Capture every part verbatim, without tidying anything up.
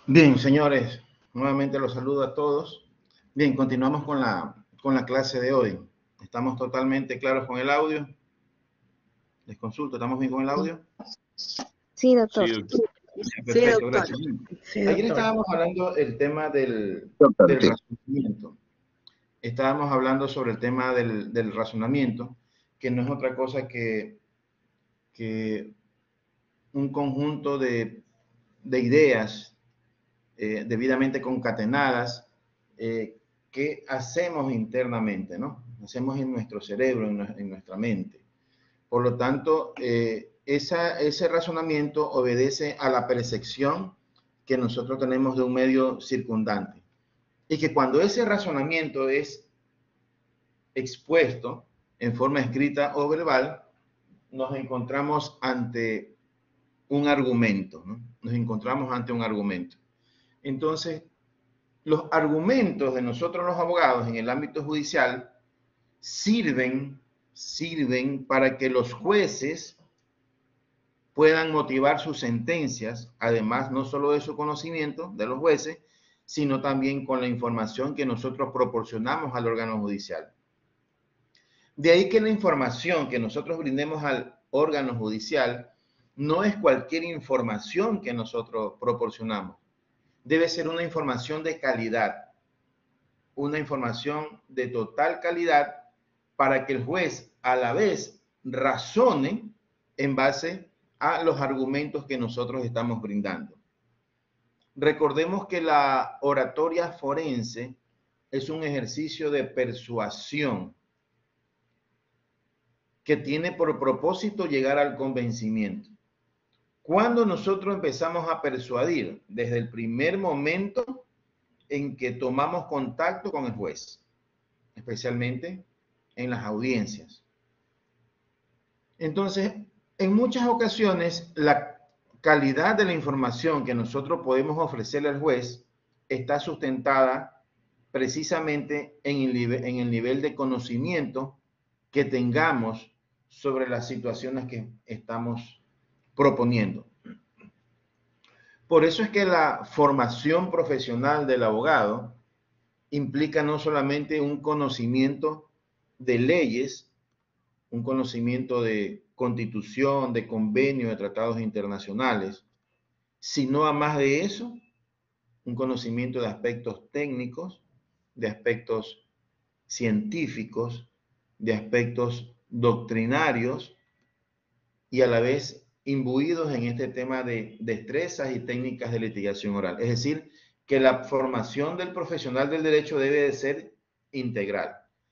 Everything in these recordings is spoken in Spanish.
Bien, señores, nuevamente los saludo a todos. Bien, continuamos con la, con la clase de hoy. ¿Estamos totalmente claros con el audio? Les consulto, ¿estamos bien con el audio? Sí, doctor. Sí, doctor. Perfecto, Sí, doctor. gracias. Sí, Ayer doctor. estábamos hablando del tema del, Doctor, del sí. razonamiento. Estábamos hablando sobre el tema del, del razonamiento, que no es otra cosa que, que un conjunto de, de ideas eh, debidamente concatenadas eh, que hacemos internamente, ¿no? Hacemos en nuestro cerebro, en, en nuestra mente. Por lo tanto, eh, esa, ese razonamiento obedece a la percepción que nosotros tenemos de un medio circundante. Y que cuando ese razonamiento es expuesto en forma escrita o verbal, nos encontramos ante un argumento, ¿no? Nos encontramos ante un argumento. Entonces, los argumentos de nosotros los abogados en el ámbito judicial sirven, sirven para que los jueces puedan motivar sus sentencias, además no solo de su conocimiento de los jueces, sino también con la información que nosotros proporcionamos al órgano judicial. De ahí que la información que nosotros brindemos al órgano judicial no es cualquier información que nosotros proporcionamos. Debe ser una información de calidad, una información de total calidad para que el juez a la vez razone en base a los argumentos que nosotros estamos brindando. Recordemos que la oratoria forense es un ejercicio de persuasión que tiene por propósito llegar al convencimiento. Cuando nosotros empezamos a persuadir, desde el primer momento en que tomamos contacto con el juez, especialmente en las audiencias. Entonces, en muchas ocasiones, la calidad de la información que nosotros podemos ofrecerle al juez está sustentada precisamente en el nivel, en el nivel de conocimiento que tengamos sobre las situaciones que estamos proponiendo. Por eso es que la formación profesional del abogado implica no solamente un conocimiento de leyes, un conocimiento de constitución, de convenio, de tratados internacionales, sino a más de eso, un conocimiento de aspectos técnicos, de aspectos científicos, de aspectos doctrinarios y a la vez imbuidos en este tema de destrezas y técnicas de litigación oral. Es decir, que la formación del profesional del derecho debe de ser integral.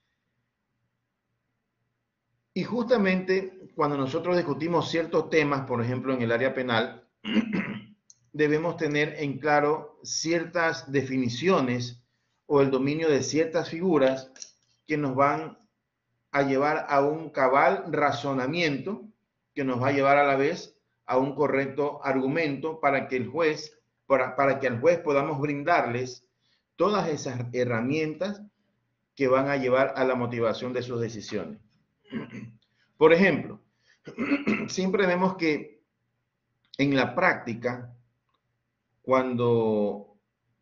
Y justamente cuando nosotros discutimos ciertos temas, por ejemplo, en el área penal, debemos tener en claro ciertas definiciones o el dominio de ciertas figuras que nos van a llevar a un cabal razonamiento, que nos va a llevar a la vez a un correcto argumento para que el juez, para, para que al juez podamos brindarles todas esas herramientas que van a llevar a la motivación de sus decisiones. Por ejemplo, siempre vemos que en la práctica, cuando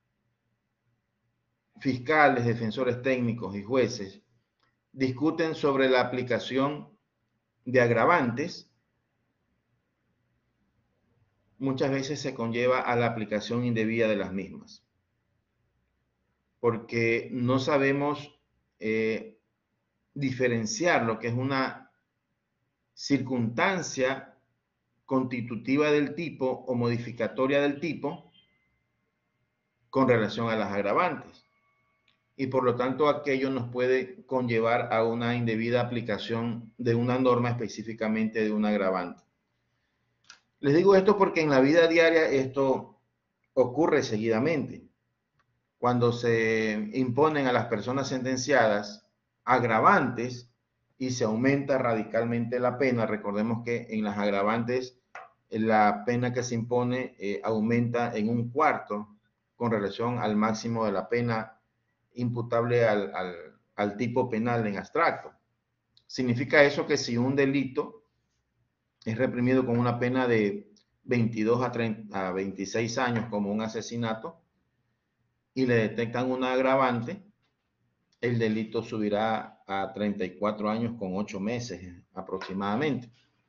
fiscales, defensores técnicos y jueces discuten sobre la aplicación de agravantes, muchas veces se conlleva a la aplicación indebida de las mismas, porque no sabemos eh, diferenciar lo que es una circunstancia constitutiva del tipo o modificatoria del tipo con relación a las agravantes. Y por lo tanto aquello nos puede conllevar a una indebida aplicación de una norma, específicamente de un agravante. Les digo esto porque en la vida diaria esto ocurre seguidamente. Cuando se imponen a las personas sentenciadas agravantes y se aumenta radicalmente la pena, recordemos que en las agravantes la pena que se impone eh, aumenta en un cuarto con relación al máximo de la pena imputable al, al, al tipo penal en abstracto. Significa eso que si un delito es reprimido con una pena de veintidós a, treinta, a veintiséis años como un asesinato y le detectan una agravante, el delito subirá a treinta y cuatro años con ocho meses aproximadamente.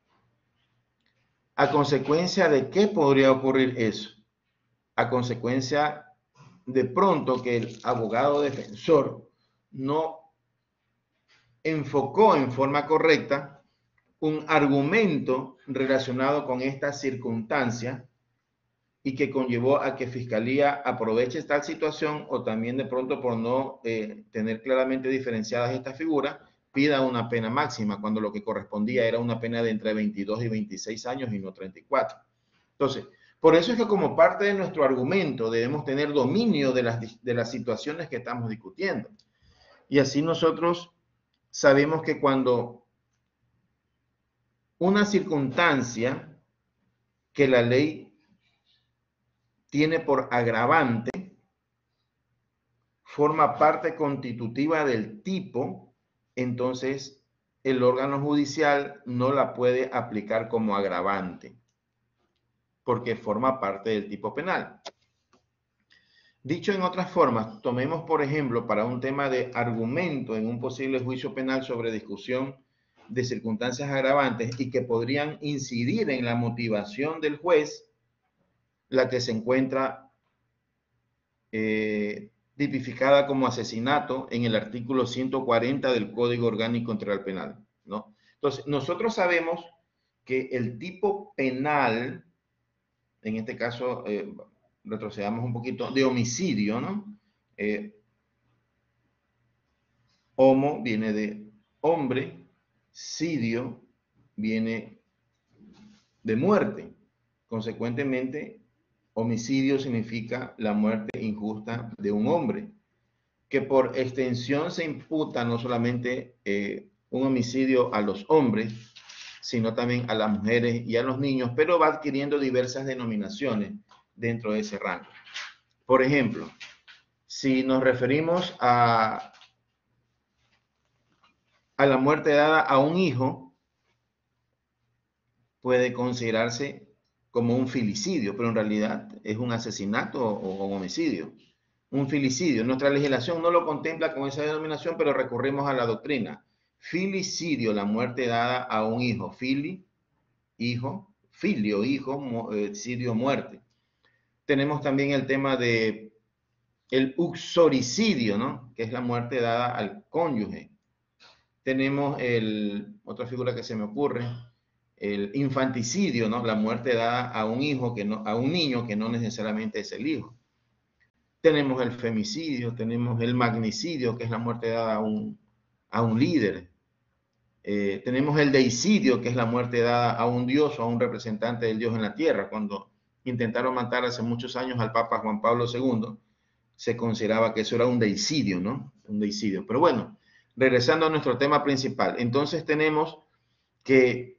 ¿A consecuencia de qué podría ocurrir eso? A consecuencia de pronto que el abogado defensor no enfocó en forma correcta un argumento relacionado con esta circunstancia y que conllevó a que Fiscalía aproveche tal situación o también de pronto por no eh, tener claramente diferenciadas estas figuras, pida una pena máxima cuando lo que correspondía era una pena de entre veintidós y veintiséis años y no treinta y cuatro. Entonces, por eso es que como parte de nuestro argumento debemos tener dominio de las, de las situaciones que estamos discutiendo. Y así nosotros sabemos que cuando una circunstancia que la ley tiene por agravante forma parte constitutiva del tipo, entonces el órgano judicial no la puede aplicar como agravante, porque forma parte del tipo penal. Dicho en otras formas, tomemos por ejemplo para un tema de argumento en un posible juicio penal sobre discusión de circunstancias agravantes y que podrían incidir en la motivación del juez, la que se encuentra eh, tipificada como asesinato en el artículo ciento cuarenta del Código Orgánico Integral Penal, ¿no? Entonces, nosotros sabemos que el tipo penal, en este caso, eh, retrocedamos un poquito, de homicidio, ¿no? Eh, homo viene de hombre, cidio viene de muerte. Consecuentemente, homicidio significa la muerte injusta de un hombre, que por extensión se imputa no solamente eh, un homicidio a los hombres, sino también a las mujeres y a los niños, pero va adquiriendo diversas denominaciones dentro de ese rango. Por ejemplo, si nos referimos a, a la muerte dada a un hijo, puede considerarse como un filicidio, pero en realidad es un asesinato o un homicidio. Un filicidio. Nuestra legislación no lo contempla con esa denominación, pero recurrimos a la doctrina. Filicidio, la muerte dada a un hijo. Fili, hijo. Filio, hijo. Eh, cidio, muerte. Tenemos también el tema de el uxoricidio, ¿no? Que es la muerte dada al cónyuge. Tenemos el, otra figura que se me ocurre, el infanticidio, ¿no? La muerte dada a un hijo que no, a un niño que no necesariamente es el hijo. Tenemos el femicidio, tenemos el magnicidio, que es la muerte dada a un, a un líder. Eh, tenemos el deicidio, que es la muerte dada a un dios o a un representante del dios en la tierra. Cuando intentaron matar hace muchos años al Papa Juan Pablo segundo, se consideraba que eso era un deicidio, ¿no? Un deicidio. Pero bueno, regresando a nuestro tema principal. Entonces tenemos que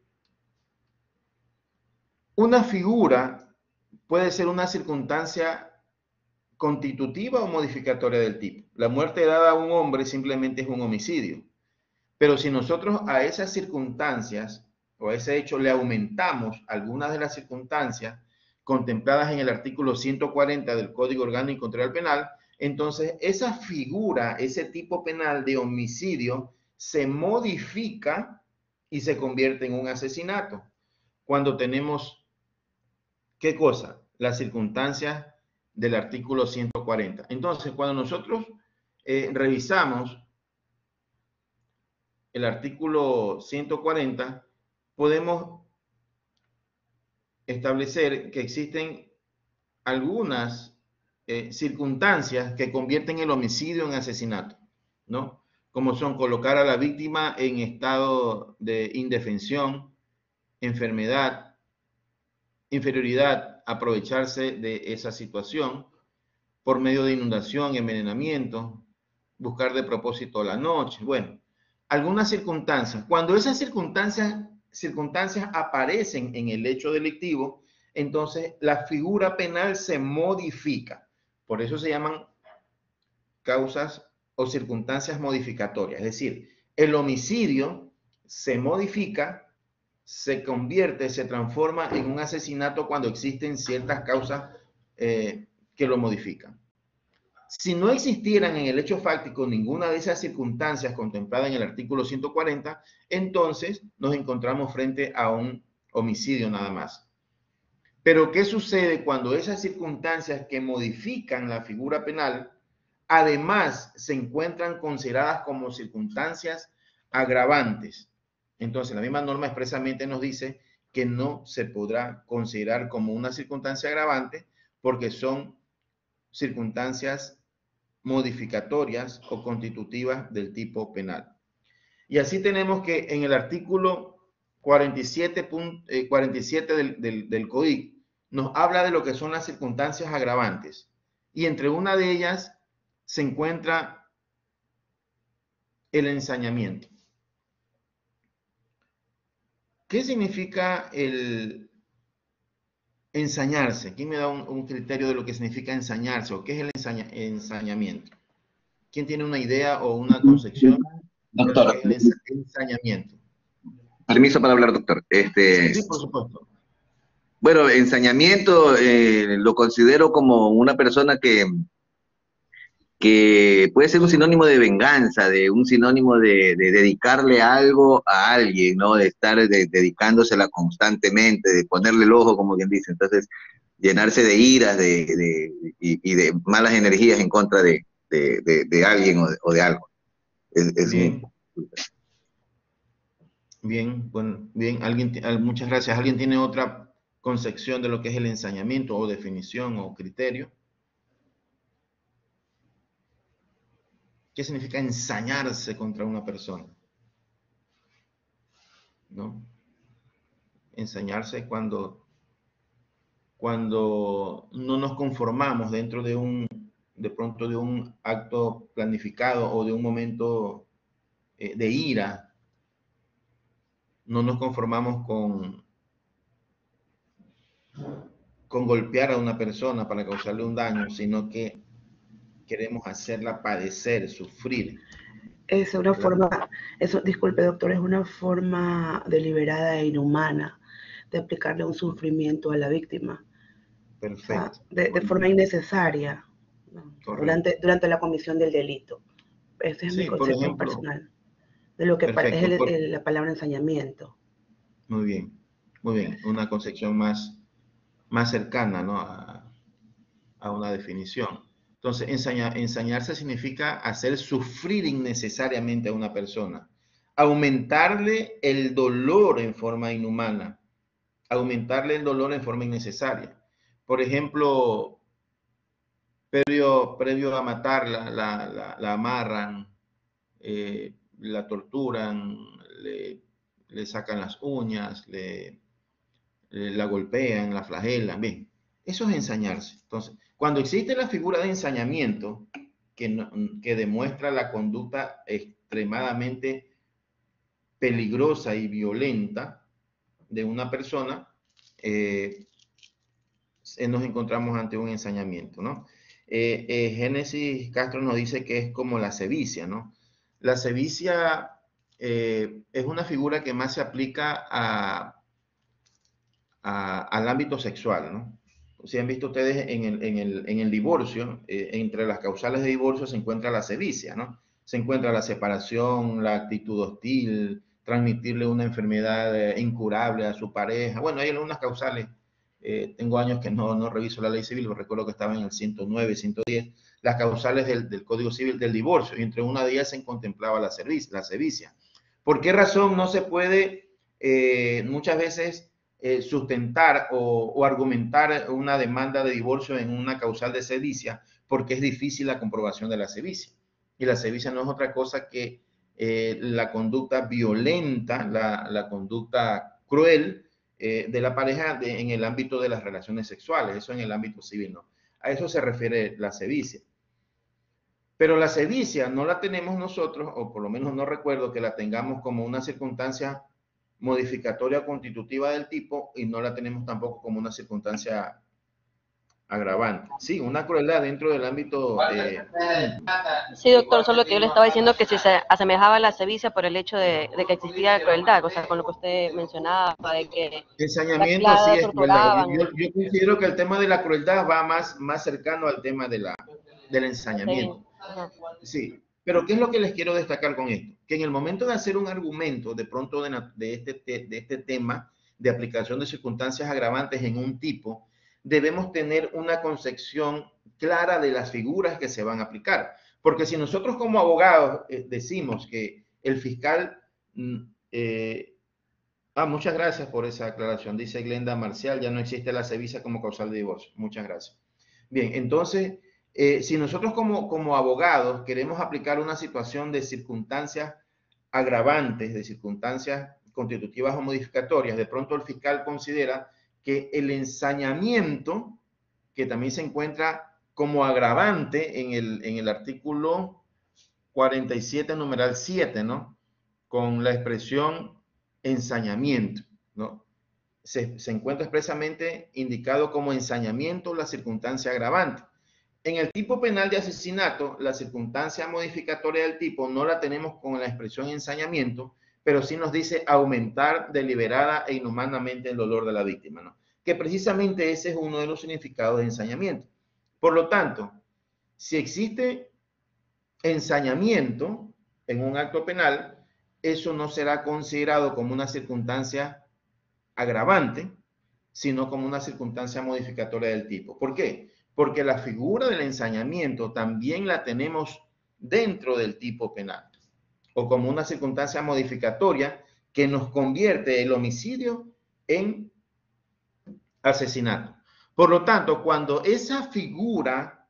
una figura puede ser una circunstancia constitutiva o modificatoria del tipo. La muerte dada a un hombre simplemente es un homicidio. Pero si nosotros a esas circunstancias o a ese hecho le aumentamos algunas de las circunstancias contempladas en el artículo ciento cuarenta del Código Orgánico Integral Penal, entonces esa figura, ese tipo penal de homicidio se modifica y se convierte en un asesinato. Cuando tenemos, ¿qué cosa? Las circunstancias del artículo ciento cuarenta. Entonces, cuando nosotros eh, revisamos el artículo ciento cuarenta, podemos establecer que existen algunas eh, circunstancias que convierten el homicidio en asesinato, ¿no? Como son colocar a la víctima en estado de indefensión, enfermedad, inferioridad, aprovecharse de esa situación por medio de inundación, envenenamiento, buscar de propósito la noche. Bueno, algunas circunstancias. Cuando esas circunstancias, circunstancias aparecen en el hecho delictivo, entonces la figura penal se modifica. Por eso se llaman causas o circunstancias modificatorias. Es decir, el homicidio se modifica se convierte, se transforma en un asesinato cuando existen ciertas causas eh, que lo modifican. Si no existieran en el hecho fáctico ninguna de esas circunstancias contempladas en el artículo ciento cuarenta, entonces nos encontramos frente a un homicidio nada más. Pero ¿qué sucede cuando esas circunstancias que modifican la figura penal además se encuentran consideradas como circunstancias agravantes? Entonces, la misma norma expresamente nos dice que no se podrá considerar como una circunstancia agravante porque son circunstancias modificatorias o constitutivas del tipo penal. Y así tenemos que en el artículo cuarenta y siete, eh, cuarenta y siete del, del, del C O D I C nos habla de lo que son las circunstancias agravantes. Y entre una de ellas se encuentra el ensañamiento. ¿Qué significa el ensañarse? ¿Quién me da un, un criterio de lo que significa ensañarse o qué es el ensaña, ensañamiento? ¿Quién tiene una idea o una concepción Doctor, de lo que es el ensañamiento? Permiso para hablar, doctor. Este, sí, por supuesto. Bueno, ensañamiento eh, lo considero como una persona que, que puede ser un sinónimo de venganza, de un sinónimo de, de dedicarle algo a alguien, ¿no? De estar de, dedicándosela constantemente, de ponerle el ojo, como quien dice. Entonces, llenarse de iras de, de, y, y de malas energías en contra de, de, de, de alguien o de, o de algo. Es, es Bien. mi... Bien, bueno, bien. ¿Alguien, muchas gracias. ¿Alguien tiene otra concepción de lo que es el ensañamiento o definición o criterio? ¿Qué significa ensañarse contra una persona? ¿No? Ensañarse cuando, cuando no nos conformamos dentro de un, de pronto de un acto planificado o de un momento eh, de ira. No nos conformamos con, con golpear a una persona para causarle un daño, sino que queremos hacerla padecer, sufrir. Es una forma, eso, disculpe doctor, es una forma deliberada e inhumana de aplicarle un sufrimiento a la víctima. Perfecto. O sea, de, de forma innecesaria, ¿no? durante, durante la comisión del delito. Esa es sí, mi concepción ejemplo, personal de lo que perfecto, es el, por, el, la palabra ensañamiento. Muy bien, muy bien. Una concepción más, más cercana, ¿no? a, a una definición. Entonces, ensaña, ensañarse significa hacer sufrir innecesariamente a una persona, aumentarle el dolor en forma inhumana, aumentarle el dolor en forma innecesaria. Por ejemplo, previo, previo a matarla, la, la, la amarran, eh, la torturan, le, le sacan las uñas, le, le, la golpean, la flagelan, bien. Eso es ensañarse. Entonces, cuando existe la figura de ensañamiento que, no, que demuestra la conducta extremadamente peligrosa y violenta de una persona, eh, nos encontramos ante un ensañamiento, ¿no? Eh, eh, Génesis Castro nos dice que es como la sevicia, ¿no? La sevicia eh, es una figura que más se aplica a, a, al ámbito sexual, ¿no? Si han visto ustedes en el, en el, en el divorcio, eh, entre las causales de divorcio se encuentra la sevicia, ¿no? Se encuentra la separación, la actitud hostil, transmitirle una enfermedad eh, incurable a su pareja. Bueno, hay algunas causales. Eh, tengo años que no, no reviso la ley civil, pero recuerdo que estaba en el ciento nueve, ciento diez, las causales del, del Código Civil del divorcio, y entre una de ellas se contemplaba la, servicia, la sevicia. ¿Por qué razón no se puede eh, muchas veces eh, sustentar o, o argumentar una demanda de divorcio en una causal de sevicia? Porque es difícil la comprobación de la sevicia. Y la sevicia no es otra cosa que eh, la conducta violenta, la, la conducta cruel eh, de la pareja de, en el ámbito de las relaciones sexuales, eso en el ámbito civil, ¿no? A eso se refiere la sevicia. Pero la sevicia no la tenemos nosotros, o por lo menos no recuerdo que la tengamos como una circunstancia modificatoria constitutiva del tipo, y no la tenemos tampoco como una circunstancia agravante. Sí, una crueldad dentro del ámbito... Eh, sí, doctor, solo que yo le estaba diciendo que si se asemejaba a la sevicia por el hecho de, de que existía crueldad, o sea, con lo que usted mencionaba, de que... Ensañamiento sí es crueldad. Yo, yo considero que el tema de la crueldad va más, más cercano al tema de la, del ensañamiento. Sí, pero ¿qué es lo que les quiero destacar con esto? Que en el momento de hacer un argumento, de pronto de, de, este, de este tema de aplicación de circunstancias agravantes en un tipo, debemos tener una concepción clara de las figuras que se van a aplicar. Porque si nosotros como abogados eh, decimos que el fiscal... Eh, ah, muchas gracias por esa aclaración. Dice Glenda Marcial, ya no existe la sevicia como causal de divorcio. Muchas gracias. Bien, entonces, eh, si nosotros como, como abogados queremos aplicar una situación de circunstancias agravantes, de circunstancias constitutivas o modificatorias, de pronto el fiscal considera que el ensañamiento, que también se encuentra como agravante en el, en el artículo cuarenta y siete, numeral siete, ¿no? Con la expresión ensañamiento, ¿no? Se, se encuentra expresamente indicado como ensañamiento la circunstancia agravante. En el tipo penal de asesinato, la circunstancia modificatoria del tipo no la tenemos con la expresión ensañamiento, pero sí nos dice aumentar deliberada e inhumanamente el dolor de la víctima, ¿no? Que precisamente ese es uno de los significados de ensañamiento. Por lo tanto, si existe ensañamiento en un acto penal, eso no será considerado como una circunstancia agravante, sino como una circunstancia modificatoria del tipo. ¿Por qué? Porque la figura del ensañamiento también la tenemos dentro del tipo penal, o como una circunstancia modificatoria que nos convierte el homicidio en asesinato. Por lo tanto, cuando esa figura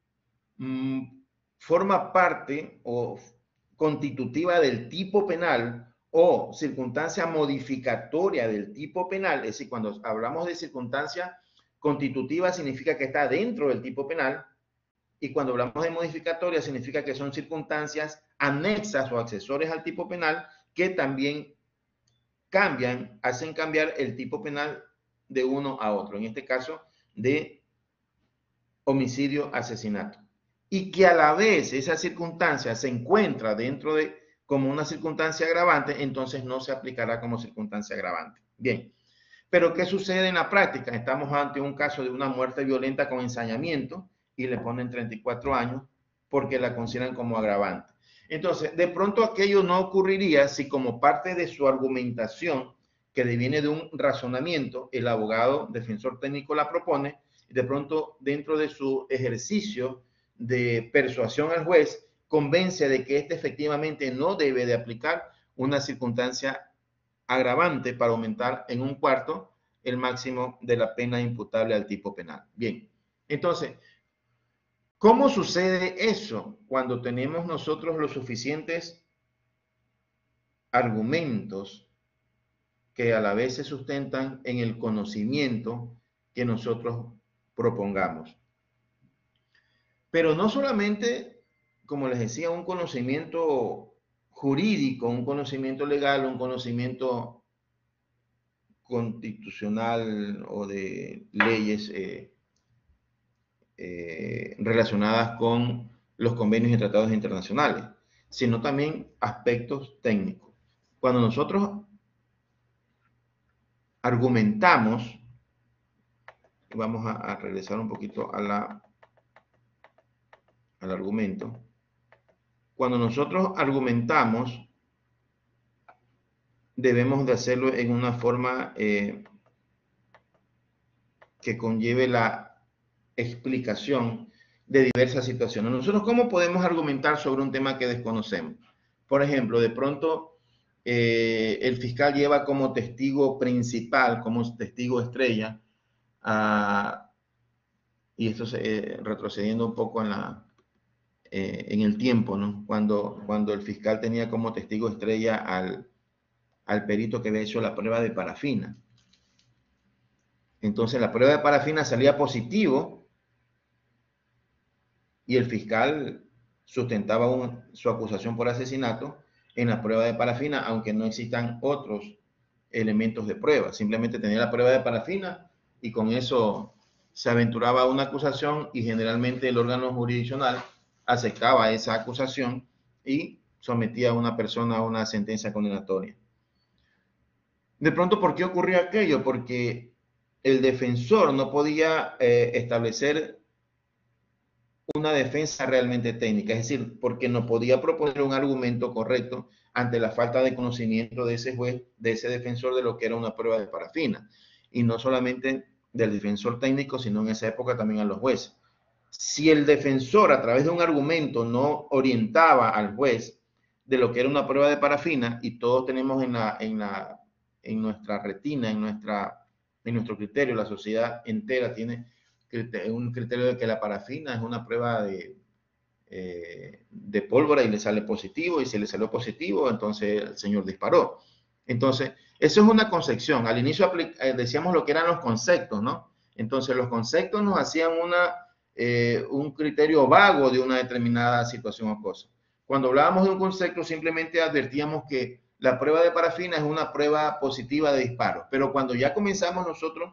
mmm, forma parte o constitutiva del tipo penal o circunstancia modificatoria del tipo penal, es decir, cuando hablamos de circunstancia constitutiva significa que está dentro del tipo penal, y cuando hablamos de modificatoria significa que son circunstancias anexas o accesorias al tipo penal que también cambian, hacen cambiar el tipo penal de uno a otro, en este caso de homicidio, asesinato. Y que a la vez esa circunstancia se encuentra dentro de como una circunstancia agravante, entonces no se aplicará como circunstancia agravante. Bien, pero ¿qué sucede en la práctica? Estamos ante un caso de una muerte violenta con ensañamiento y le ponen treinta y cuatro años porque la consideran como agravante. Entonces, de pronto aquello no ocurriría si como parte de su argumentación, que deviene de un razonamiento, el abogado defensor técnico la propone, y de pronto dentro de su ejercicio de persuasión al juez, convence de que éste efectivamente no debe de aplicar una circunstancia agravante para aumentar en un cuarto el máximo de la pena imputable al tipo penal. Bien, entonces, ¿cómo sucede eso cuando tenemos nosotros los suficientes argumentos que a la vez se sustentan en el conocimiento que nosotros propongamos? Pero no solamente, como les decía, un conocimiento jurídico, un conocimiento legal, un conocimiento constitucional o de leyes eh, eh, relacionadas con los convenios y tratados internacionales, sino también aspectos técnicos. Cuando nosotros argumentamos, vamos a, a regresar un poquito a la, al argumento. Cuando nosotros argumentamos, debemos de hacerlo en una forma eh, que conlleve la explicación de diversas situaciones. Nosotros, ¿cómo podemos argumentar sobre un tema que desconocemos? Por ejemplo, de pronto eh, el fiscal lleva como testigo principal, como testigo estrella, a, y esto se, eh, retrocediendo un poco en, la, eh, en el tiempo, ¿no? Cuando, cuando el fiscal tenía como testigo estrella al, al perito que había hecho la prueba de parafina. Entonces la prueba de parafina salía positivo y el fiscal sustentaba un, su acusación por asesinato en la prueba de parafina, aunque no existan otros elementos de prueba. Simplemente tenía la prueba de parafina y con eso se aventuraba a una acusación y generalmente el órgano jurisdiccional aceptaba esa acusación y sometía a una persona a una sentencia condenatoria. De pronto, ¿por qué ocurrió aquello? Porque el defensor no podía eh, establecer una defensa realmente técnica, es decir, porque no podía proponer un argumento correcto ante la falta de conocimiento de ese juez, de ese defensor, de lo que era una prueba de parafina. Y no solamente del defensor técnico, sino en esa época también a los jueces. Si el defensor a través de un argumento no orientaba al juez de lo que era una prueba de parafina, y todos tenemos en, la, en, la, en nuestra retina, en, nuestra, en nuestro criterio, la sociedad entera tiene un criterio de que la parafina es una prueba de, eh, de pólvora y le sale positivo, y si le salió positivo, entonces el señor disparó. Entonces, eso es una concepción. Al inicio eh, decíamos lo que eran los conceptos, ¿no? Entonces, los conceptos nos hacían una, eh, un criterio vago de una determinada situación o cosa. Cuando hablábamos de un concepto, simplemente advertíamos que la prueba de parafina es una prueba positiva de disparo. Pero cuando ya comenzamos nosotros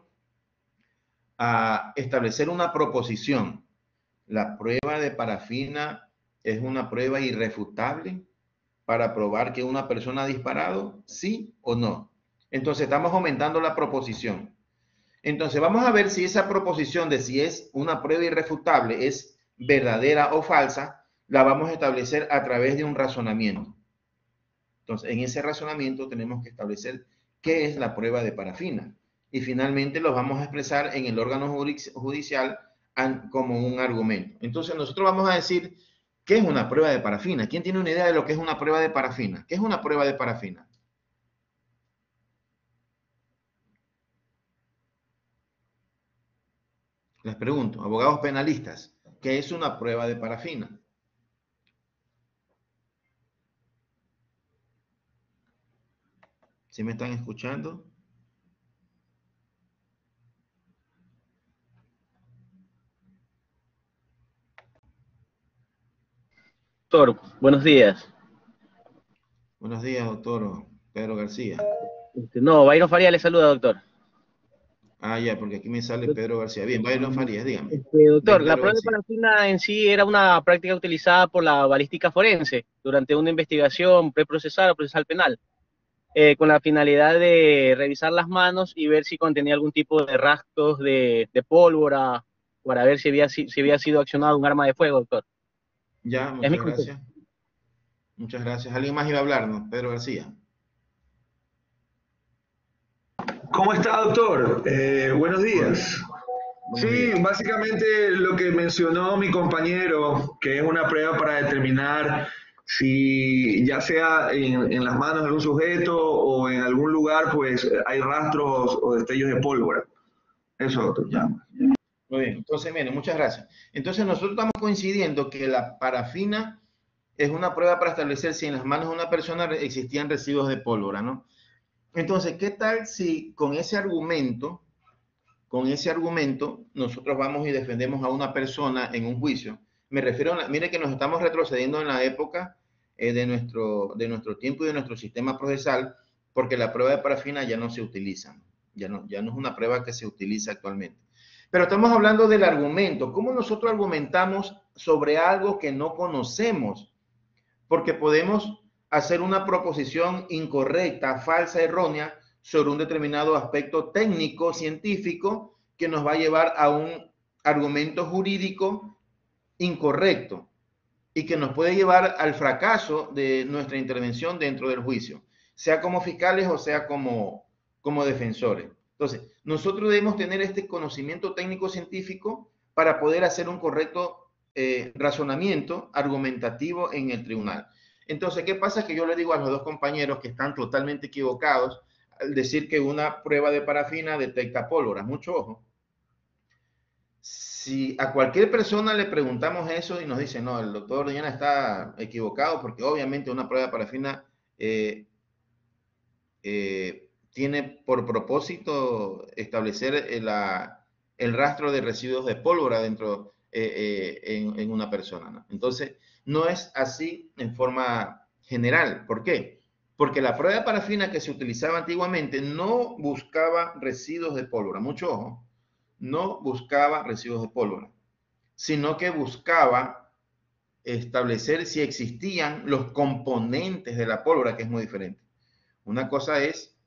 a establecer una proposición, la prueba de parafina es una prueba irrefutable para probar que una persona ha disparado, sí o no. Entonces estamos aumentando la proposición. Entonces vamos a ver si esa proposición de si es una prueba irrefutable es verdadera o falsa, la vamos a establecer a través de un razonamiento. Entonces en ese razonamiento tenemos que establecer qué es la prueba de parafina. Y finalmente los vamos a expresar en el órgano judicial como un argumento. Entonces nosotros vamos a decir, ¿qué es una prueba de parafina? ¿Quién tiene una idea de lo que es una prueba de parafina? ¿Qué es una prueba de parafina? Les pregunto, abogados penalistas, ¿qué es una prueba de parafina? ¿Sí me están escuchando? Doctor, buenos días. Buenos días, doctor Pedro García. No, Byron Farías le saluda, doctor. Ah, ya, porque aquí me sale Pedro García. Bien, Byron Farías, dígame. Este, doctor, Bien, la prueba de parafina en sí era una práctica utilizada por la balística forense durante una investigación preprocesal o procesal penal, eh, con la finalidad de revisar las manos y ver si contenía algún tipo de rastros de, de pólvora, para ver si había, si, si había sido accionado un arma de fuego, doctor. Ya, muchas gracias. Muchas gracias. ¿Alguien más iba a hablarnos? Pedro García. ¿Cómo está, doctor? Eh, buenos días. Buenos sí, días. Básicamente lo que mencionó mi compañero, que es una prueba para determinar si ya sea en, en las manos de un sujeto o en algún lugar, pues hay rastros o destellos de pólvora. Eso, doctor. Ya. Muy bien, entonces, miren, muchas gracias. Entonces, nosotros estamos coincidiendo que la parafina es una prueba para establecer si en las manos de una persona existían residuos de pólvora, ¿no? Entonces, ¿qué tal si con ese argumento, con ese argumento, nosotros vamos y defendemos a una persona en un juicio? Me refiero a, mire que nos estamos retrocediendo en la época eh, de, nuestro, de nuestro tiempo y de nuestro sistema procesal, porque la prueba de parafina ya no se utiliza, ya no, ya no es una prueba que se utiliza actualmente. Pero estamos hablando del argumento. ¿Cómo nosotros argumentamos sobre algo que no conocemos? Porque podemos hacer una proposición incorrecta, falsa, errónea sobre un determinado aspecto técnico, científico, que nos va a llevar a un argumento jurídico incorrecto y que nos puede llevar al fracaso de nuestra intervención dentro del juicio, sea como fiscales o sea como, como defensores. Entonces, nosotros debemos tener este conocimiento técnico-científico para poder hacer un correcto eh, razonamiento argumentativo en el tribunal. Entonces, ¿qué pasa? Que yo le digo a los dos compañeros que están totalmente equivocados al decir que una prueba de parafina detecta pólvora. Mucho ojo. Si a cualquier persona le preguntamos eso y nos dice, no, el doctor Orellana está equivocado porque obviamente una prueba de parafina eh, eh, tiene por propósito establecer el, la, el rastro de residuos de pólvora dentro eh, eh, en, en una persona, ¿no? Entonces, no es así en forma general. ¿Por qué? Porque la prueba de parafina que se utilizaba antiguamente no buscaba residuos de pólvora. Mucho ojo. no buscaba residuos de pólvora, sino que buscaba establecer si existían los componentes de la pólvora, que es muy diferente. Una cosa es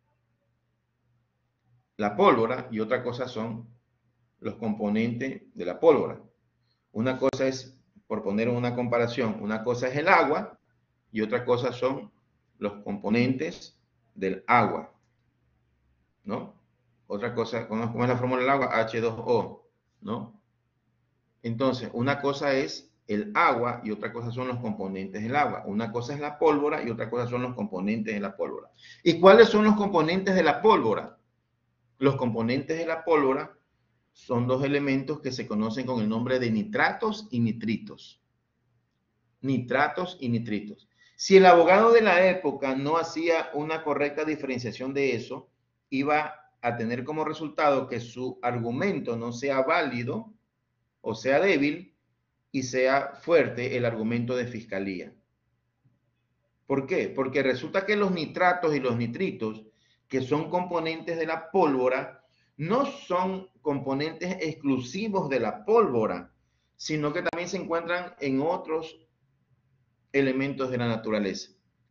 la pólvora y otra cosa son los componentes de la pólvora. Una cosa es, por poner una comparación, una cosa es el agua y otra cosa son los componentes del agua, ¿no? Otra cosa, ¿cómo es la fórmula del agua? H dos O, ¿no? Entonces, una cosa es el agua y otra cosa son los componentes del agua. Una cosa es la pólvora y otra cosa son los componentes de la pólvora. ¿Y cuáles son los componentes de la pólvora? Los componentes de la pólvora son dos elementos que se conocen con el nombre de nitratos y nitritos. Nitratos y nitritos. Si el abogado de la época no hacía una correcta diferenciación de eso, iba a tener como resultado que su argumento no sea válido o sea débil y sea fuerte el argumento de fiscalía. ¿Por qué? Porque resulta que los nitratos y los nitritos, que son componentes de la pólvora, no son componentes exclusivos de la pólvora, sino que también se encuentran en otros elementos de la naturaleza.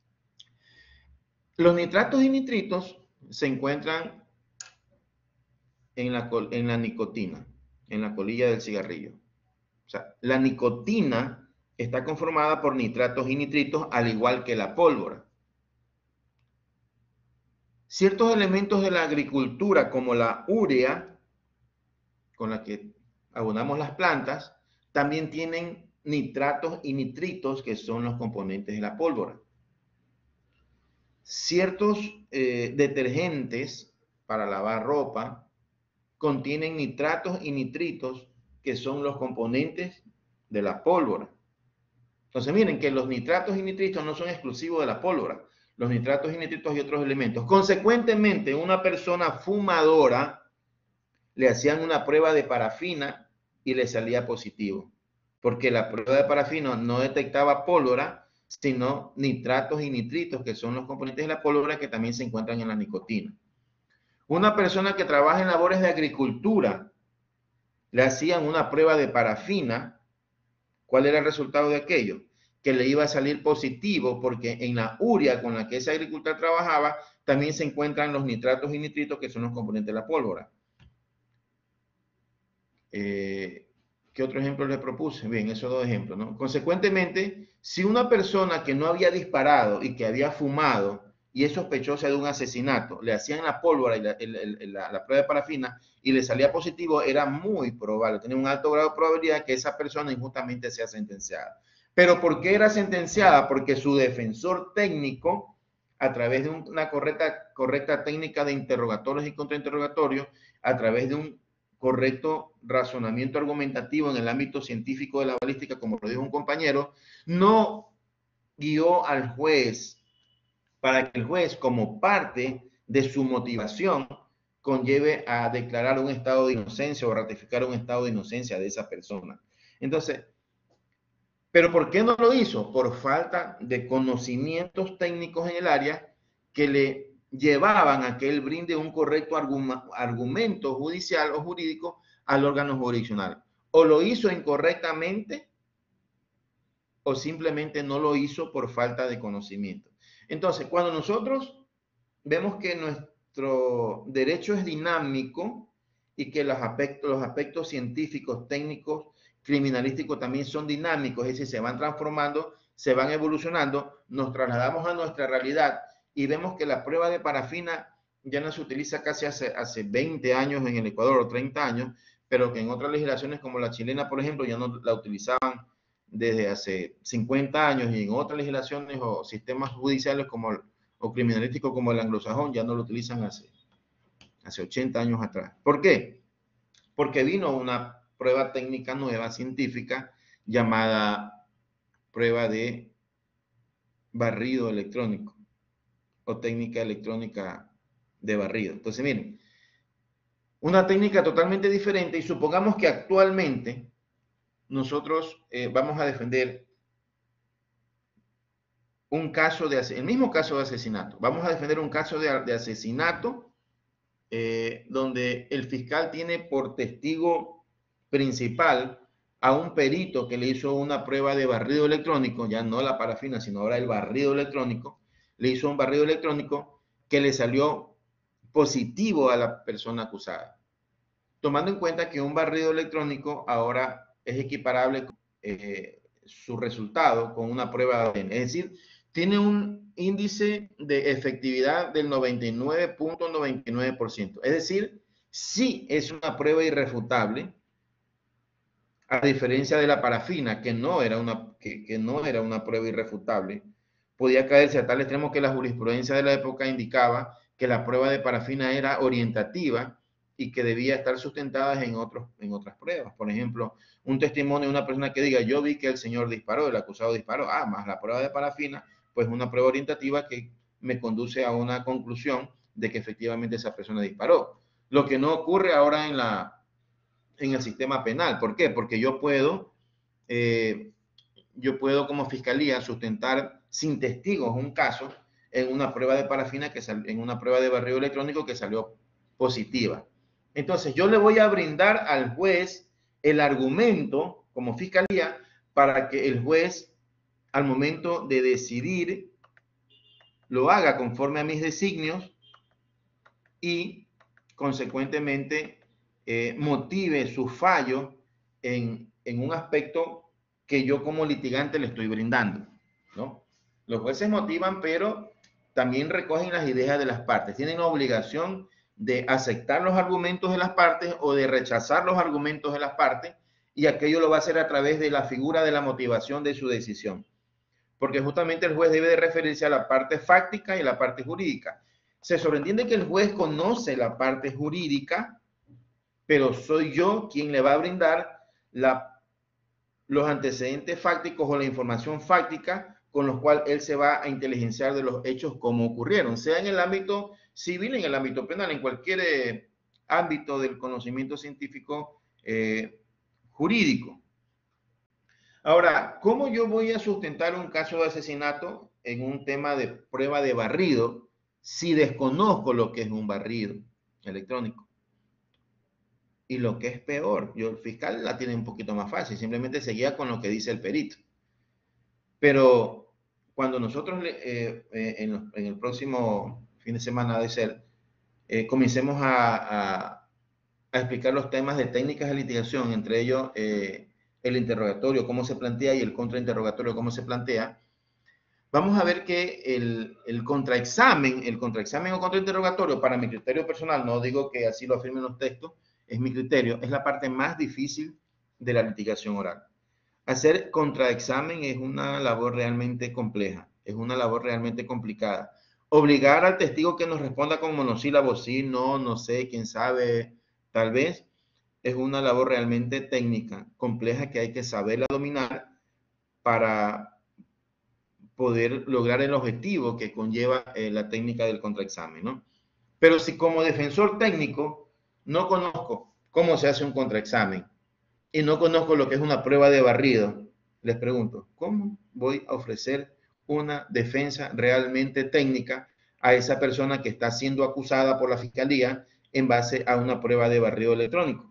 Los nitratos y nitritos se encuentran en la, en la nicotina, en la colilla del cigarrillo. O sea, la nicotina está conformada por nitratos y nitritos, al igual que la pólvora. Ciertos elementos de la agricultura, como la urea, con la que abonamos las plantas, también tienen nitratos y nitritos, que son los componentes de la pólvora. Ciertos eh, detergentes para lavar ropa contienen nitratos y nitritos, que son los componentes de la pólvora. Entonces miren que los nitratos y nitritos no son exclusivos de la pólvora. Los nitratos y nitritos y otros elementos. Consecuentemente, una persona fumadora le hacían una prueba de parafina y le salía positivo, porque la prueba de parafina no detectaba pólvora, sino nitratos y nitritos, que son los componentes de la pólvora que también se encuentran en la nicotina. Una persona que trabaja en labores de agricultura, le hacían una prueba de parafina. ¿Cuál era el resultado de aquello? Que le iba a salir positivo, porque en la urea con la que ese agricultor trabajaba también se encuentran los nitratos y nitritos, que son los componentes de la pólvora. Eh, ¿Qué otro ejemplo le propuse? Bien, esos dos ejemplos, ¿no? Consecuentemente, si una persona que no había disparado y que había fumado y es sospechosa de un asesinato, le hacían la pólvora y la, el, el, la, la prueba de parafina y le salía positivo, era muy probable, tenía un alto grado de probabilidad que esa persona injustamente sea sentenciada. ¿Pero por qué era sentenciada? Porque su defensor técnico, a través de una correcta, correcta técnica de interrogatorios y contrainterrogatorios, a través de un correcto razonamiento argumentativo en el ámbito científico de la balística, como lo dijo un compañero, no guió al juez para que el juez, como parte de su motivación, conlleve a declarar un estado de inocencia o ratificar un estado de inocencia de esa persona. Entonces, ¿pero por qué no lo hizo? Por falta de conocimientos técnicos en el área que le llevaban a que él brinde un correcto argumento judicial o jurídico al órgano jurisdiccional. O lo hizo incorrectamente o simplemente no lo hizo por falta de conocimiento. Entonces, cuando nosotros vemos que nuestro derecho es dinámico y que los aspectos, los aspectos científicos, técnicos, criminalísticos también son dinámicos, es decir, se van transformando, se van evolucionando, nos trasladamos a nuestra realidad y vemos que la prueba de parafina ya no se utiliza casi hace, hace veinte años en el Ecuador o treinta años, pero que en otras legislaciones como la chilena, por ejemplo, ya no la utilizaban desde hace cincuenta años, y en otras legislaciones o sistemas judiciales como o criminalísticos como el anglosajón ya no lo utilizan hace, hace ochenta años atrás. ¿Por qué? Porque vino una prueba técnica nueva, científica, llamada prueba de barrido electrónico o técnica electrónica de barrido. Entonces, miren, una técnica totalmente diferente, y supongamos que actualmente nosotros eh, vamos a defender un caso de, el mismo caso de asesinato. Vamos a defender un caso de, de asesinato eh, donde el fiscal tiene por testigo principal a un perito que le hizo una prueba de barrido electrónico, ya no la parafina, sino ahora el barrido electrónico, le hizo un barrido electrónico que le salió positivo a la persona acusada. Tomando en cuenta que un barrido electrónico ahora es equiparable eh, su resultado con una prueba de A D N, es decir, tiene un índice de efectividad del noventa y nueve punto noventa y nueve por ciento. Es decir, sí es una prueba irrefutable, a diferencia de la parafina, que no era una, que, que no era una prueba irrefutable. Podía caerse a tal extremo que la jurisprudencia de la época indicaba que la prueba de parafina era orientativa y que debía estar sustentada en, otros, en otras pruebas. Por ejemplo, un testimonio de una persona que diga, yo vi que el señor disparó, el acusado disparó, ah, más la prueba de parafina, pues una prueba orientativa que me conduce a una conclusión de que efectivamente esa persona disparó. Lo que no ocurre ahora en, la, en el sistema penal. ¿Por qué? Porque yo puedo, eh, yo puedo como fiscalía sustentar sin testigos un caso en una prueba de parafina, que sal, en una prueba de barrido electrónico que salió positiva. Entonces, yo le voy a brindar al juez el argumento como fiscalía para que el juez, al momento de decidir, lo haga conforme a mis designios y, consecuentemente, eh, motive su fallo en, en un aspecto que yo como litigante le estoy brindando, ¿no? Los jueces motivan, pero también recogen las ideas de las partes. Tienen la obligación de aceptar los argumentos de las partes o de rechazar los argumentos de las partes, y aquello lo va a hacer a través de la figura de la motivación de su decisión. Porque justamente el juez debe de referirse a la parte fáctica y a la parte jurídica. Se sobreentiende que el juez conoce la parte jurídica, pero soy yo quien le va a brindar la, los antecedentes fácticos o la información fáctica con los cuales él se va a inteligenciar de los hechos como ocurrieron, sea en el ámbito civil, en el ámbito penal, en cualquier eh, ámbito del conocimiento científico eh, jurídico. Ahora, ¿cómo yo voy a sustentar un caso de asesinato en un tema de prueba de barrido si desconozco lo que es un barrido electrónico? Y lo que es peor, yo el fiscal la tiene un poquito más fácil, simplemente se guía con lo que dice el perito. Pero cuando nosotros eh, eh, en, en el próximo fin de semana de ser, eh, comencemos a, a, a explicar los temas de técnicas de litigación, entre ellos eh, el interrogatorio, cómo se plantea, y el contrainterrogatorio, cómo se plantea, vamos a ver que el, el contraexamen, el contraexamen o contrainterrogatorio, para mi criterio personal, no digo que así lo afirmen los textos, es mi criterio, es la parte más difícil de la litigación oral. Hacer contraexamen es una labor realmente compleja, es una labor realmente complicada. Obligar al testigo que nos responda con monosílabos, sí, no, no sé, quién sabe, tal vez, es una labor realmente técnica, compleja, que hay que saberla dominar para poder lograr el objetivo que conlleva eh, la técnica del contraexamen, ¿no? Pero si como defensor técnico no conozco cómo se hace un contraexamen y no conozco lo que es una prueba de barrido, les pregunto, ¿cómo voy a ofrecer una defensa realmente técnica a esa persona que está siendo acusada por la fiscalía en base a una prueba de barrido electrónico?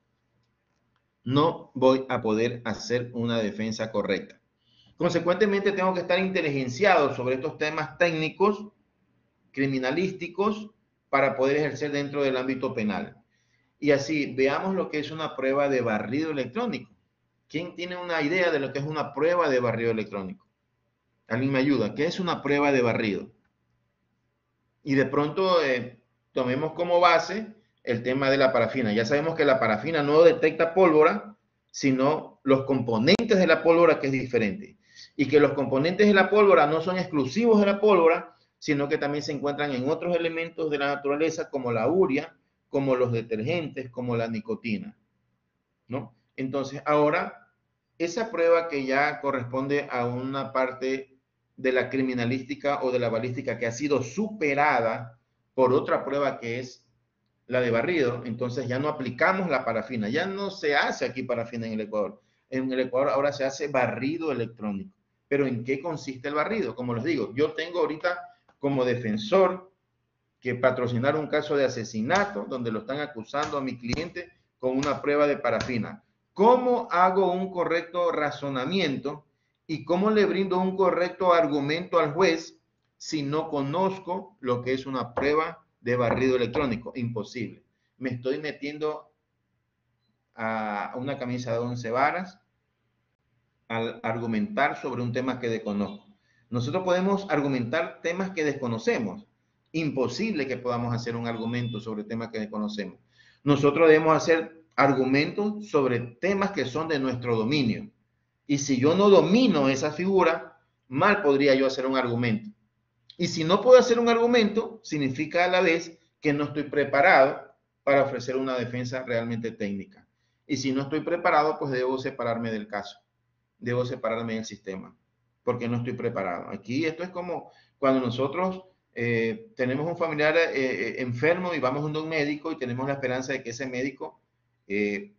No voy a poder hacer una defensa correcta. Consecuentemente, tengo que estar inteligenciado sobre estos temas técnicos, criminalísticos, para poder ejercer dentro del ámbito penal. Y así, veamos lo que es una prueba de barrido electrónico. ¿Quién tiene una idea de lo que es una prueba de barrido electrónico? ¿Alguien me ayuda? ¿Qué es una prueba de barrido? Y de pronto eh, tomemos como base el tema de la parafina. Ya sabemos que la parafina no detecta pólvora, sino los componentes de la pólvora, que es diferente. Y que los componentes de la pólvora no son exclusivos de la pólvora, sino que también se encuentran en otros elementos de la naturaleza, como la urea, como los detergentes, como la nicotina, ¿no? Entonces, ahora, esa prueba que ya corresponde a una parte de la criminalística o de la balística que ha sido superada por otra prueba que es la de barrido, entonces ya no aplicamos la parafina, ya no se hace aquí parafina en el Ecuador. En el Ecuador ahora se hace barrido electrónico. ¿Pero en qué consiste el barrido? Como les digo, yo tengo ahorita como defensor que patrocinar un caso de asesinato donde lo están acusando a mi cliente con una prueba de parafina. ¿Cómo hago un correcto razonamiento y cómo le brindo un correcto argumento al juez si no conozco lo que es una prueba de barrido electrónico? Imposible. Me estoy metiendo a una camisa de once varas al argumentar sobre un tema que desconozco. Nosotros podemos argumentar temas que desconocemos. Imposible que podamos hacer un argumento sobre temas que desconocemos. Nosotros debemos hacer argumentos sobre temas que son de nuestro dominio. Y si yo no domino esa figura, mal podría yo hacer un argumento. Y si no puedo hacer un argumento, significa a la vez que no estoy preparado para ofrecer una defensa realmente técnica. Y si no estoy preparado, pues debo separarme del caso. Debo separarme del sistema, porque no estoy preparado. Aquí esto es como cuando nosotros eh, tenemos un familiar eh, enfermo y vamos a un médico y tenemos la esperanza de que ese médico eh,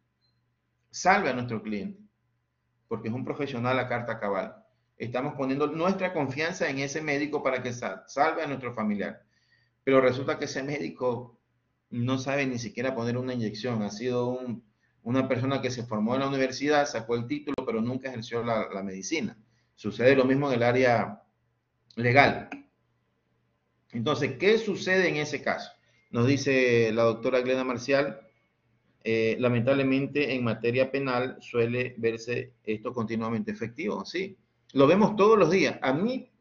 salve a nuestro cliente, porque es un profesional a carta cabal. Estamos poniendo nuestra confianza en ese médico para que sal, salve a nuestro familiar. Pero resulta que ese médico no sabe ni siquiera poner una inyección. Ha sido un, una persona que se formó en la universidad, sacó el título, pero nunca ejerció la, la medicina. Sucede lo mismo en el área legal. Entonces, ¿qué sucede en ese caso? Nos dice la doctora Glenda Marcial, eh, lamentablemente en materia penal suele verse esto continuamente efectivo. Sí, lo vemos todos los días. A mí,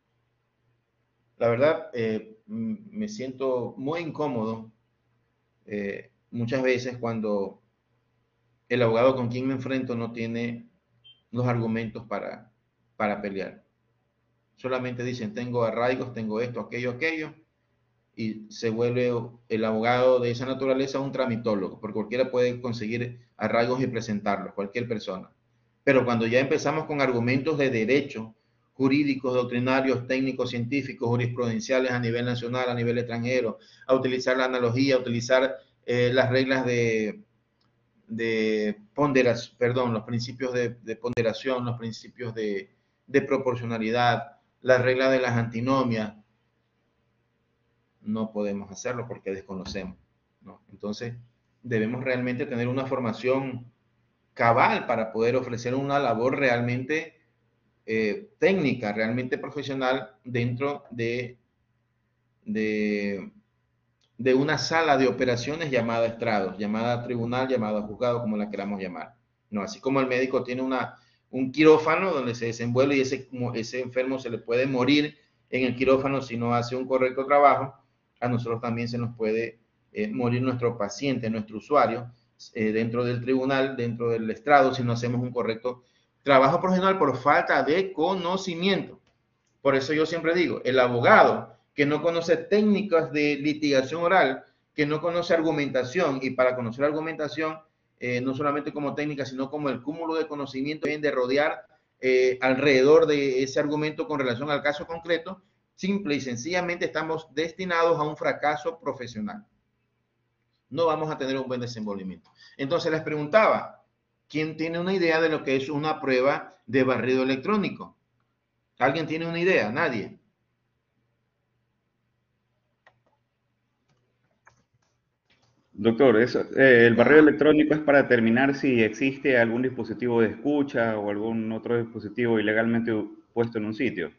la verdad, eh, me siento muy incómodo eh, muchas veces cuando el abogado con quien me enfrento no tiene los argumentos para, para pelear. Solamente dicen, tengo arraigos, tengo esto, aquello, aquello, y se vuelve el abogado de esa naturaleza un tramitólogo, porque cualquiera puede conseguir arraigos y presentarlos, cualquier persona. Pero cuando ya empezamos con argumentos de derecho, jurídicos, doctrinarios, técnicos, científicos, jurisprudenciales a nivel nacional, a nivel extranjero, a utilizar la analogía, a utilizar eh, las reglas de, de ponderación, perdón, los principios de, de ponderación, los principios de, de proporcionalidad, las reglas de las antinomias, no podemos hacerlo porque desconocemos, ¿no? Entonces, debemos realmente tener una formación cabal para poder ofrecer una labor realmente eh, técnica, realmente profesional dentro de, de, de una sala de operaciones llamada estrados, llamada tribunal, llamada juzgado, como la queramos llamar, ¿no? Así como el médico tiene una, un quirófano donde se desenvuelve y ese, ese enfermo se le puede morir en el quirófano si no hace un correcto trabajo, a nosotros también se nos puede eh, morir nuestro paciente, nuestro usuario, eh, dentro del tribunal, dentro del estrado, si no hacemos un correcto trabajo profesional por falta de conocimiento. Por eso yo siempre digo, el abogado que no conoce técnicas de litigación oral, que no conoce argumentación, y para conocer argumentación, eh, no solamente como técnica, sino como el cúmulo de conocimiento de rodear eh, alrededor de ese argumento con relación al caso concreto, simple y sencillamente estamos destinados a un fracaso profesional. No vamos a tener un buen desenvolvimiento. Entonces les preguntaba, ¿quién tiene una idea de lo que es una prueba de barrido electrónico? ¿Alguien tiene una idea? Nadie. Doctor, eso, eh, el barrido electrónico es para determinar si existe algún dispositivo de escucha o algún otro dispositivo ilegalmente puesto en un sitio.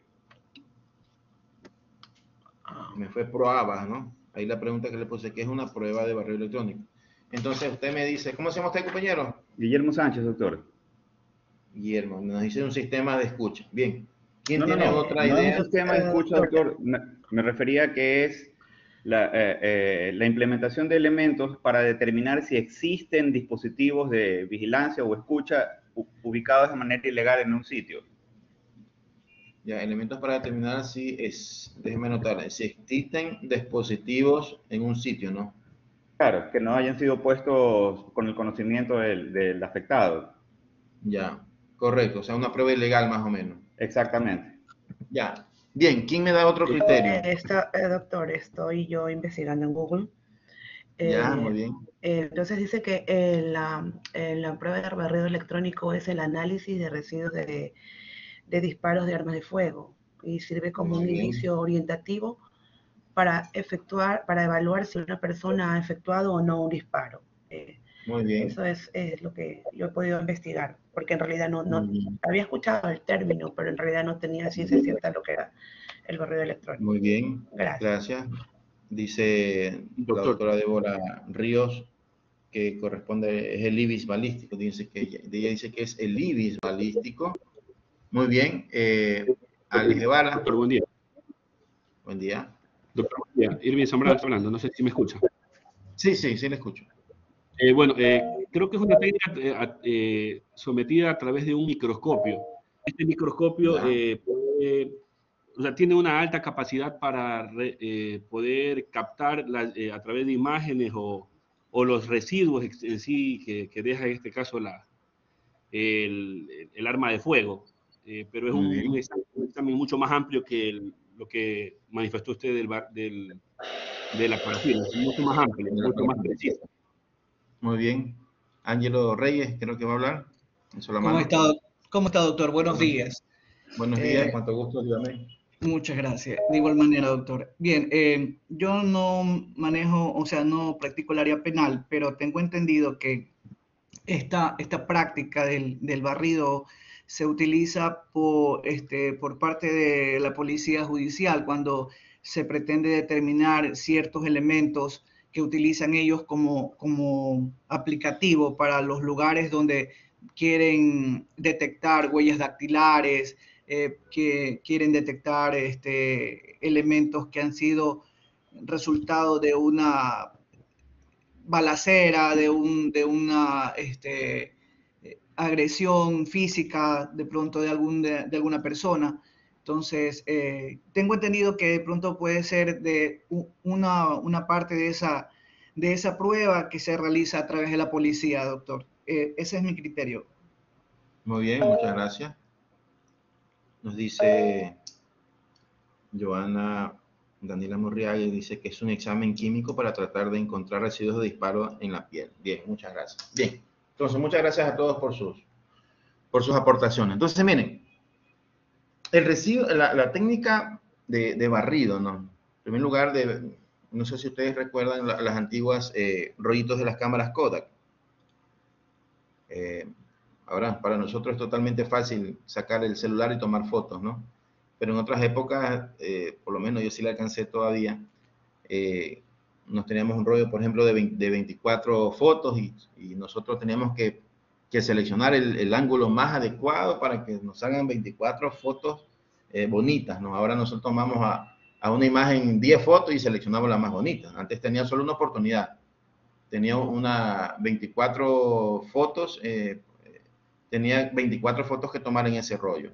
Me fue probaba, ¿no? Ahí la pregunta que le puse, ¿qué es una prueba de barrido electrónico? Entonces usted me dice, ¿cómo se llama usted, compañero? Guillermo Sánchez, doctor. Guillermo, nos dice un sistema de escucha. Bien. ¿Quién no, tiene no, no, otra no idea? Es un sistema de escucha, doctor. Me refería a que es la, eh, eh, la implementación de elementos para determinar si existen dispositivos de vigilancia o escucha ubicados de manera ilegal en un sitio. Ya, elementos para determinar si es, déjeme anotar, si existen dispositivos en un sitio, ¿no? Claro, que no hayan sido puestos con el conocimiento del, del afectado. Ya, correcto, o sea, una prueba ilegal más o menos. Exactamente. Ya, bien, ¿quién me da otro criterio? Eh, está, eh, doctor, estoy yo investigando en Google. Eh, ya, muy bien. Eh, entonces dice que eh, la, eh, la prueba de barrido electrónico es el análisis de residuos de de disparos de armas de fuego y sirve como un inicio orientativo para efectuar, para evaluar si una persona ha efectuado o no un disparo. Eh, Muy bien. Eso es, es lo que yo he podido investigar, porque en realidad no, no había escuchado el término, pero en realidad no tenía ciencia cierta lo que era el barrido electrónico. Muy bien, gracias. gracias. Dice Doctor. La doctora Débora Ríos que corresponde, es el IBIS balístico, dice que ella, ella dice que es el IBIS balístico. Muy bien. Eh, Alex Guevara. Doctor, buen día. Buen día. Doctor, buen día. Irving Zambrano está hablando, no sé si me escucha. Sí, sí, sí le escucho. Eh, bueno, eh, creo que es una técnica eh, eh, sometida a través de un microscopio. Este microscopio eh, puede, o sea, tiene una alta capacidad para re, eh, poder captar la, eh, a través de imágenes o, o los residuos en sí que, que deja en este caso la, el, el arma de fuego. Eh, pero es un, un, examen, un examen mucho más amplio que el, lo que manifestó usted del, del, de la parafina. Es mucho más amplio, mucho más preciso. Muy bien. Ángelo Reyes, creo que va a hablar. ¿Cómo está, ¿Cómo está, doctor? Buenos días. Buenos días, eh, cuánto gusto, dígame. Muchas gracias. De igual manera, doctor. Bien, eh, yo no manejo, o sea, no practico el área penal, pero tengo entendido que esta, esta práctica del, del barrido se utiliza por, este, por parte de la policía judicial cuando se pretende determinar ciertos elementos que utilizan ellos como, como aplicativo para los lugares donde quieren detectar huellas dactilares, eh, que quieren detectar este, elementos que han sido resultado de una balacera, de, un, de una este, agresión física de pronto de, algún, de, de alguna persona. Entonces, eh, tengo entendido que de pronto puede ser de una, una parte de esa, de esa prueba que se realiza a través de la policía, doctor. Eh, ese es mi criterio. Muy bien, muchas gracias. Nos dice Joana Daniela Morriaga, dice que es un examen químico para tratar de encontrar residuos de disparo en la piel. Bien, muchas gracias. Bien, entonces muchas gracias a todos por sus, por sus aportaciones. Entonces, miren, el residuo, la, la técnica de, de barrido, ¿no? En primer lugar, de, no sé si ustedes recuerdan la, las antiguas eh, rollitos de las cámaras Kodak. Eh, ahora, para nosotros es totalmente fácil sacar el celular y tomar fotos, ¿no? Pero en otras épocas, eh, por lo menos yo sí la alcancé todavía, eh, nos teníamos un rollo, por ejemplo, de, veinte, de veinticuatro fotos y, y nosotros teníamos que, que seleccionar el, el ángulo más adecuado para que nos hagan veinticuatro fotos eh, bonitas, ¿no? Ahora nosotros tomamos a, a una imagen diez fotos y seleccionamos la más bonita. Antes tenía solo una oportunidad. Tenía una veinticuatro fotos, eh, tenía veinticuatro fotos que tomar en ese rollo.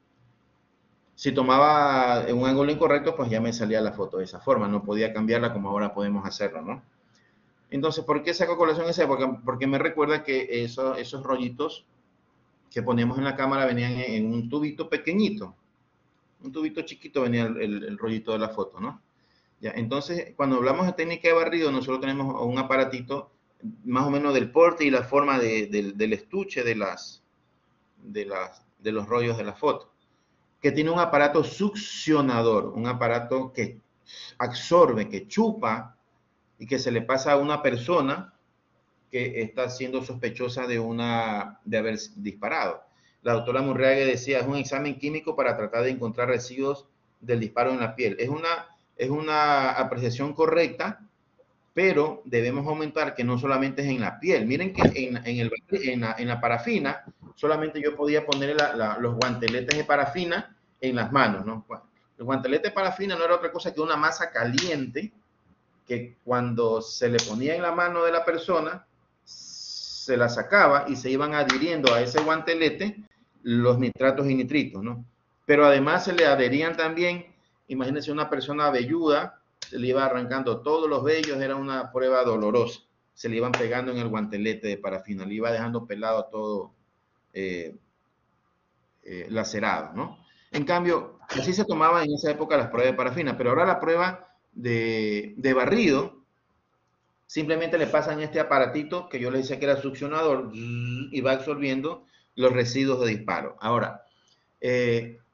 Si tomaba un ángulo incorrecto, pues ya me salía la foto de esa forma, no podía cambiarla como ahora podemos hacerlo, ¿no? Entonces, ¿por qué saco colación esa época? Porque me recuerda que eso, esos rollitos que poníamos en la cámara venían en, en un tubito pequeñito, un tubito chiquito venía el, el, el rollito de la foto, ¿no? Ya, entonces, cuando hablamos de técnica de barrido, nosotros tenemos un aparatito más o menos del porte y la forma de, de, del estuche de, las, de, las, de los rollos de la foto, que tiene un aparato succionador, un aparato que absorbe, que chupa y que se le pasa a una persona que está siendo sospechosa de, una, de haber disparado. La doctora Murriague decía, es un examen químico para tratar de encontrar residuos del disparo en la piel. Es una, es una apreciación correcta, pero debemos aumentar que no solamente es en la piel. Miren que en, en, el, en, la, en la parafina, solamente yo podía poner la, la, los guanteletes de parafina en las manos, ¿no? El guantelete de parafina no era otra cosa que una masa caliente que cuando se le ponía en la mano de la persona, se la sacaba y se iban adhiriendo a ese guantelete los nitratos y nitritos, ¿no? Pero además se le adherían también, imagínense una persona velluda, se le iba arrancando todos los vellos, era una prueba dolorosa, se le iban pegando en el guantelete de parafina, le iba dejando pelado todo eh, eh, lacerado, ¿no? En cambio, así se tomaban en esa época las pruebas de parafina, pero ahora la prueba de, de barrido, simplemente le pasan este aparatito que yo les decía que era succionador y va absorbiendo los residuos de disparo. Ahora, eh,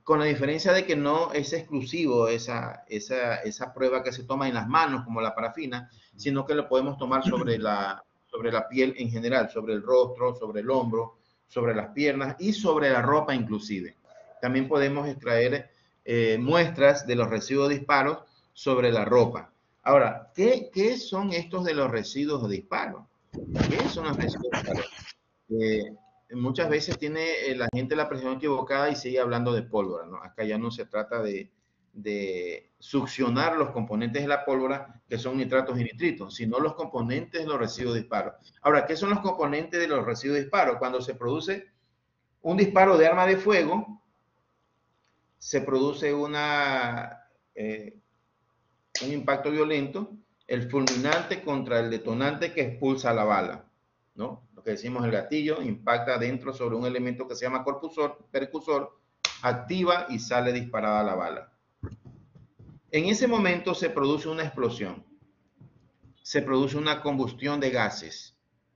con la diferencia de que no es exclusivo esa, esa, esa prueba que se toma en las manos, como la parafina, sino que lo podemos tomar sobre la, sobre la piel en general, sobre el rostro, sobre el hombro, sobre las piernas y sobre la ropa inclusive. También podemos extraer eh, muestras de los residuos de disparos sobre la ropa. Ahora, ¿qué, ¿qué son estos de los residuos de disparo? ¿Qué son los residuos de disparo? Eh, muchas veces tiene eh, la gente la percepción equivocada y sigue hablando de pólvora, ¿no? Acá ya no se trata de, de succionar los componentes de la pólvora, que son nitratos y nitritos, sino los componentes de los residuos de disparo. Ahora, ¿qué son los componentes de los residuos de disparo? Cuando se produce un disparo de arma de fuego, se produce una, eh, un impacto violento, el fulminante contra el detonante que expulsa la bala, ¿no? Lo que decimos, el gatillo impacta dentro sobre un elemento que se llama corpusor, percusor, activa y sale disparada la bala. En ese momento se produce una explosión, se produce una combustión de gases.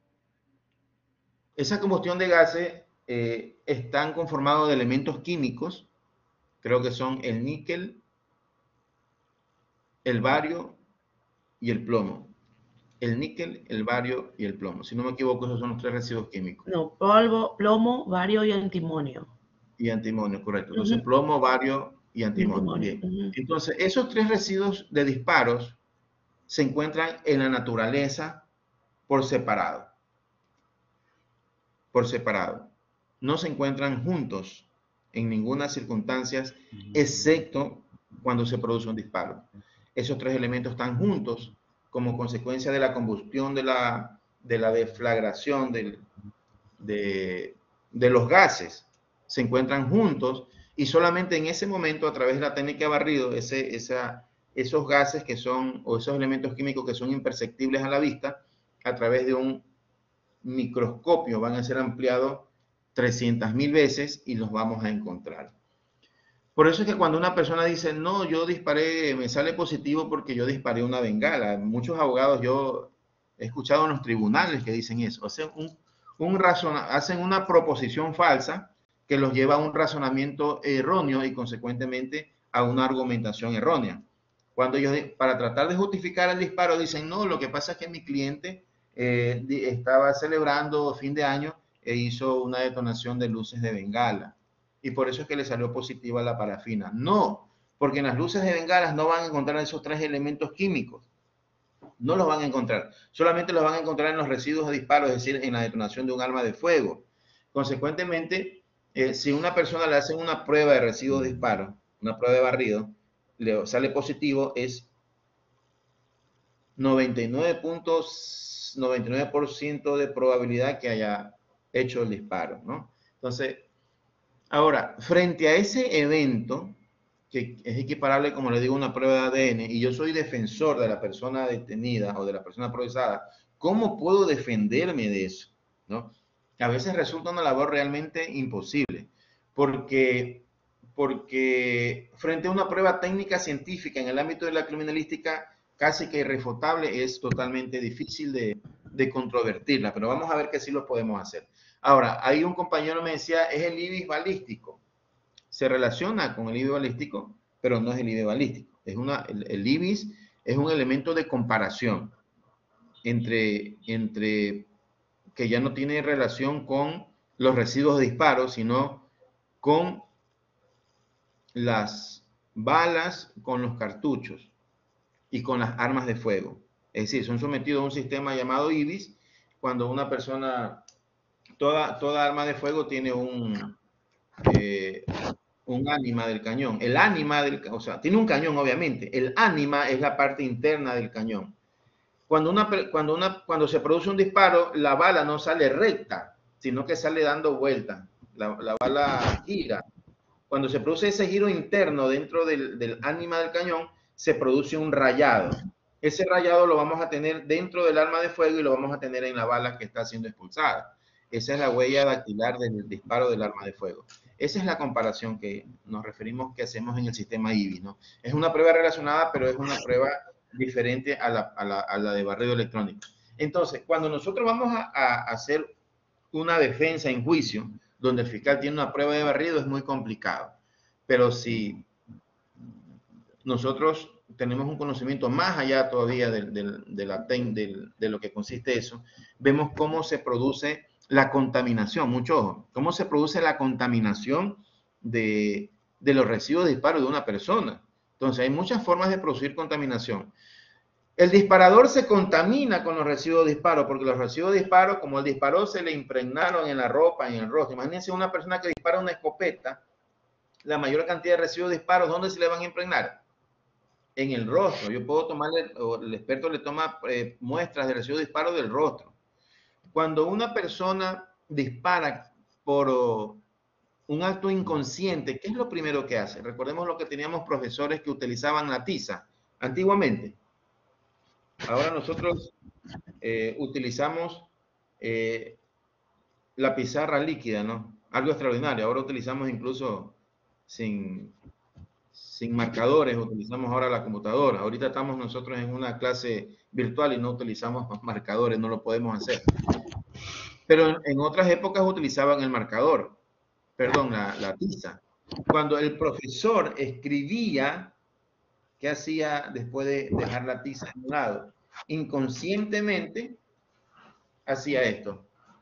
Esa combustión de gases eh, están conformados de elementos químicos, creo que son el níquel, el bario y el plomo. El níquel, el bario y el plomo. Si no me equivoco, esos son los tres residuos químicos. No, polvo, plomo, bario y antimonio. Y antimonio, correcto. Entonces, uh-huh. plomo, bario y antimonio. antimonio. Bien. Uh-huh. Entonces, esos tres residuos de disparos se encuentran en la naturaleza por separado. Por separado. No se encuentran juntos en ninguna circunstancia, uh-huh. excepto cuando se produce un disparo. Esos tres elementos están juntos como consecuencia de la combustión, de la, de la deflagración del, de, de los gases, se encuentran juntos y solamente en ese momento, a través de la técnica de barrido, ese, esa, esos gases que son, o esos elementos químicos que son imperceptibles a la vista, a través de un microscopio van a ser ampliados trescientas mil veces y los vamos a encontrar. Por eso es que cuando una persona dice, no, yo disparé, me sale positivo porque yo disparé una bengala. Muchos abogados, yo he escuchado en los tribunales que dicen eso. Hacen, un, un razona, hacen una proposición falsa que los lleva a un razonamiento erróneo y consecuentemente a una argumentación errónea. Cuando ellos, para tratar de justificar el disparo, dicen, no, lo que pasa es que mi cliente eh, estaba celebrando fin de año e hizo una detonación de luces de bengala. Y por eso es que le salió positiva la parafina. No, porque en las luces de bengalas no van a encontrar esos tres elementos químicos. No los van a encontrar. Solamente los van a encontrar en los residuos de disparo, es decir, en la detonación de un arma de fuego. Consecuentemente, eh, si una persona le hacen una prueba de residuos de disparo, una prueba de barrido, le sale positivo, es noventa y nueve punto noventa y nueve por ciento de probabilidad que haya hecho el disparo, ¿no? Entonces, ahora, frente a ese evento, que es equiparable, como le digo, a una prueba de A D N, y yo soy defensor de la persona detenida o de la persona procesada, ¿cómo puedo defenderme de eso? ¿No? A veces resulta una labor realmente imposible, porque, porque frente a una prueba técnica científica en el ámbito de la criminalística, casi que irrefutable, es totalmente difícil de, de controvertirla, pero vamos a ver que sí lo podemos hacer. Ahora, ahí un compañero me decía, es el I B I S balístico. Se relaciona con el I B I S balístico, pero no es el I B I S balístico. Es una, el, el I B I S es un elemento de comparación entre, entre que ya no tiene relación con los residuos de disparo, sino con las balas, con los cartuchos y con las armas de fuego. Es decir, son sometidos a un sistema llamado I B I S cuando una persona... Toda, toda arma de fuego tiene un, eh, un ánima del cañón. El ánima del, o sea, tiene un cañón, obviamente. El ánima es la parte interna del cañón. Cuando, una, cuando, una, cuando se produce un disparo, la bala no sale recta, sino que sale dando vueltas. La, la bala gira. Cuando se produce ese giro interno dentro del, del ánima del cañón, se produce un rayado. Ese rayado lo vamos a tener dentro del arma de fuego y lo vamos a tener en la bala que está siendo expulsada. Esa es la huella dactilar del disparo del arma de fuego. Esa es la comparación que nos referimos que hacemos en el sistema I B I S, ¿no? Es una prueba relacionada, pero es una prueba diferente a la, a la, a la de barrido electrónico. Entonces, cuando nosotros vamos a, a hacer una defensa en juicio, donde el fiscal tiene una prueba de barrido, es muy complicado. Pero si nosotros tenemos un conocimiento más allá todavía de, de, de, la, de, de lo que consiste eso, vemos cómo se produce la contaminación, mucho ojo, cómo se produce la contaminación de, de los residuos de disparo de una persona. Entonces, hay muchas formas de producir contaminación. El disparador se contamina con los residuos de disparo, porque los residuos de disparo, como el disparó, se le impregnaron en la ropa, en el rostro. Imagínense una persona que dispara una escopeta, la mayor cantidad de residuos de disparo, ¿dónde se le van a impregnar? En el rostro. Yo puedo tomarle, o el experto le toma eh, muestras de residuos de disparo del rostro. Cuando una persona dispara por oh, un acto inconsciente, ¿qué es lo primero que hace? Recordemos lo que teníamos profesores que utilizaban la tiza antiguamente. Ahora nosotros eh, utilizamos eh, la pizarra líquida, ¿no? Algo extraordinario. Ahora utilizamos incluso sin, sin marcadores, utilizamos ahora la computadora. Ahorita estamos nosotros en una clase virtual y no utilizamos marcadores, no lo podemos hacer. Pero en, en otras épocas utilizaban el marcador, perdón, la, la tiza. Cuando el profesor escribía, ¿qué hacía después de dejar la tiza en un lado? Inconscientemente hacía esto.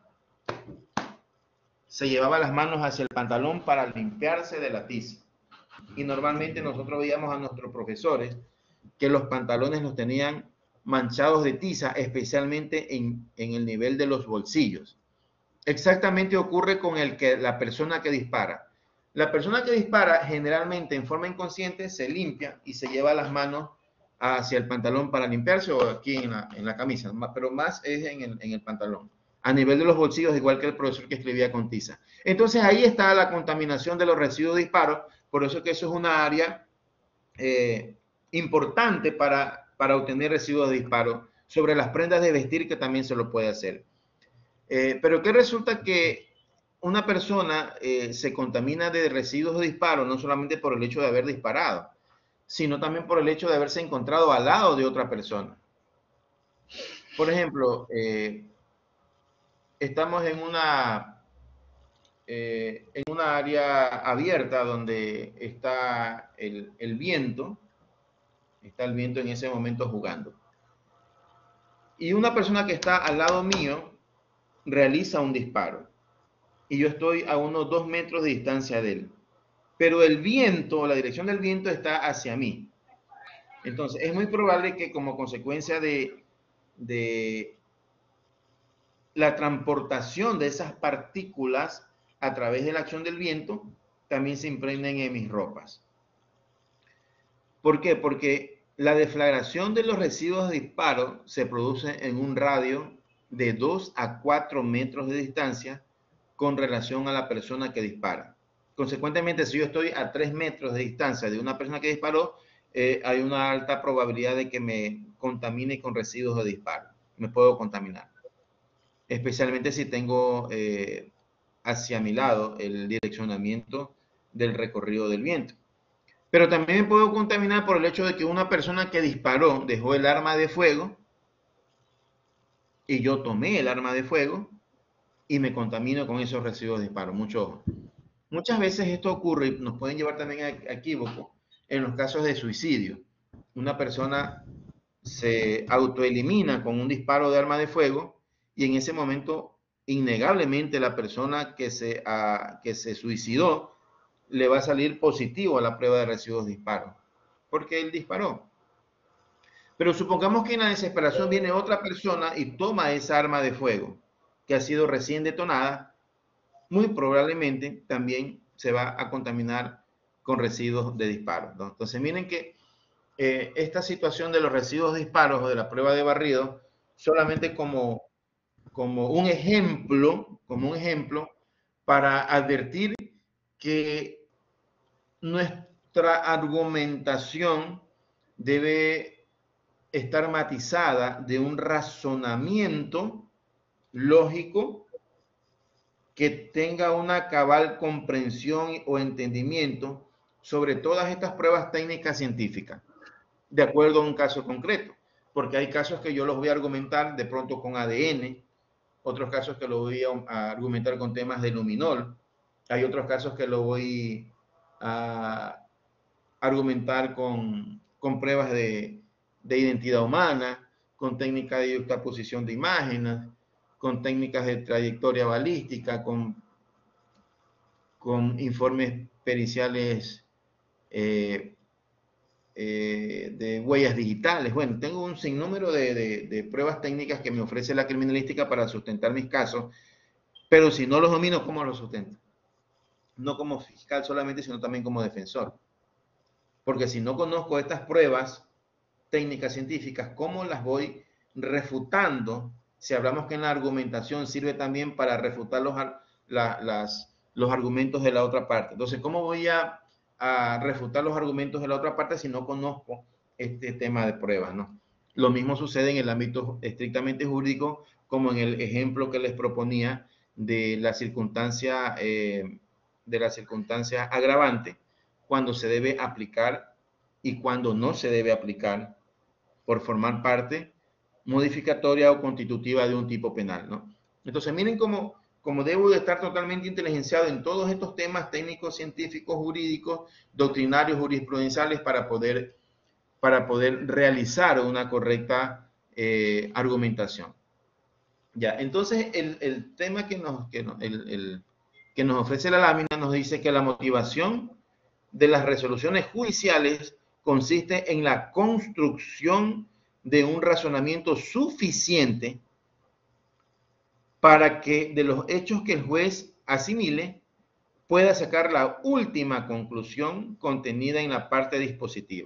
Se llevaba las manos hacia el pantalón para limpiarse de la tiza. Y normalmente nosotros veíamos a nuestros profesores que los pantalones los tenían manchados de tiza, especialmente en, en el nivel de los bolsillos. Exactamente ocurre con el que, la persona que dispara. La persona que dispara generalmente en forma inconsciente se limpia y se lleva las manos hacia el pantalón para limpiarse o aquí en la, en la camisa, pero más es en el, en el pantalón. A nivel de los bolsillos, igual que el profesor que escribía con tiza. Entonces ahí está la contaminación de los residuos de disparo, por eso que eso es una área eh, importante para, para obtener residuos de disparo. Sobre las prendas de vestir que también se lo puede hacer. Eh, pero que resulta que una persona eh, se contamina de residuos de disparo no solamente por el hecho de haber disparado, sino también por el hecho de haberse encontrado al lado de otra persona. Por ejemplo, eh, estamos en una, eh, en una área abierta donde está el, el viento, está el viento en ese momento jugando. Y una persona que está al lado mío realiza un disparo. Y yo estoy a unos dos metros de distancia de él. Pero el viento, la dirección del viento está hacia mí. Entonces, es muy probable que como consecuencia de, de la transportación de esas partículas a través de la acción del viento, también se impregnen en mis ropas. ¿Por qué? Porque la deflagración de los residuos de disparo se produce en un radio de dos a cuatro metros de distancia con relación a la persona que dispara. Consecuentemente, si yo estoy a tres metros de distancia de una persona que disparó, eh, hay una alta probabilidad de que me contamine con residuos de disparo. Me puedo contaminar. Especialmente si tengo eh, hacia mi lado el direccionamiento del recorrido del viento. Pero también me puedo contaminar por el hecho de que una persona que disparó dejó el arma de fuego y yo tomé el arma de fuego y me contamino con esos residuos de disparo. Mucho ojo. Muchas veces esto ocurre y nos pueden llevar también a, a equívoco en los casos de suicidio. Una persona se autoelimina con un disparo de arma de fuego y en ese momento, innegablemente, la persona que se, a, que se suicidó le va a salir positivo a la prueba de residuos de disparo, porque él disparó. Pero supongamos que en la desesperación viene otra persona y toma esa arma de fuego que ha sido recién detonada, muy probablemente también se va a contaminar con residuos de disparo, ¿no? Entonces miren que eh, esta situación de los residuos de disparos o de la prueba de barrido, solamente como, como un ejemplo, como un ejemplo para advertir que nuestra argumentación debe estar matizada de un razonamiento lógico que tenga una cabal comprensión o entendimiento sobre todas estas pruebas técnicas científicas, de acuerdo a un caso concreto, porque hay casos que yo los voy a argumentar de pronto con A D N, otros casos que lo voy a argumentar con temas de luminol, hay otros casos que lo voy a argumentar con, con pruebas de, de identidad humana, con técnicas de yuxtaposición de imágenes, con técnicas de trayectoria balística, con, con informes periciales eh, eh, de huellas digitales. Bueno, tengo un sinnúmero de, de, de pruebas técnicas que me ofrece la criminalística para sustentar mis casos, pero si no los domino, ¿cómo los sustento? No como fiscal solamente, sino también como defensor. Porque si no conozco estas pruebas técnicas científicas, ¿cómo las voy refutando? Si hablamos que en la argumentación sirve también para refutar los, la, las, los argumentos de la otra parte. Entonces, ¿cómo voy a, a refutar los argumentos de la otra parte si no conozco este tema de pruebas, ¿no? Lo mismo sucede en el ámbito estrictamente jurídico, como en el ejemplo que les proponía de la circunstancia, eh, de la circunstancia agravante, cuando se debe aplicar y cuando no se debe aplicar por formar parte modificatoria o constitutiva de un tipo penal, ¿no? Entonces, miren cómo, cómo debo de estar totalmente inteligenciado en todos estos temas técnicos, científicos, jurídicos, doctrinarios, jurisprudenciales, para poder, para poder realizar una correcta eh, argumentación. Ya, entonces, el, el tema que nos, que, nos, el, el, que nos ofrece la lámina nos dice que la motivación de las resoluciones judiciales consiste en la construcción de un razonamiento suficiente para que de los hechos que el juez asimile pueda sacar la última conclusión contenida en la parte dispositiva.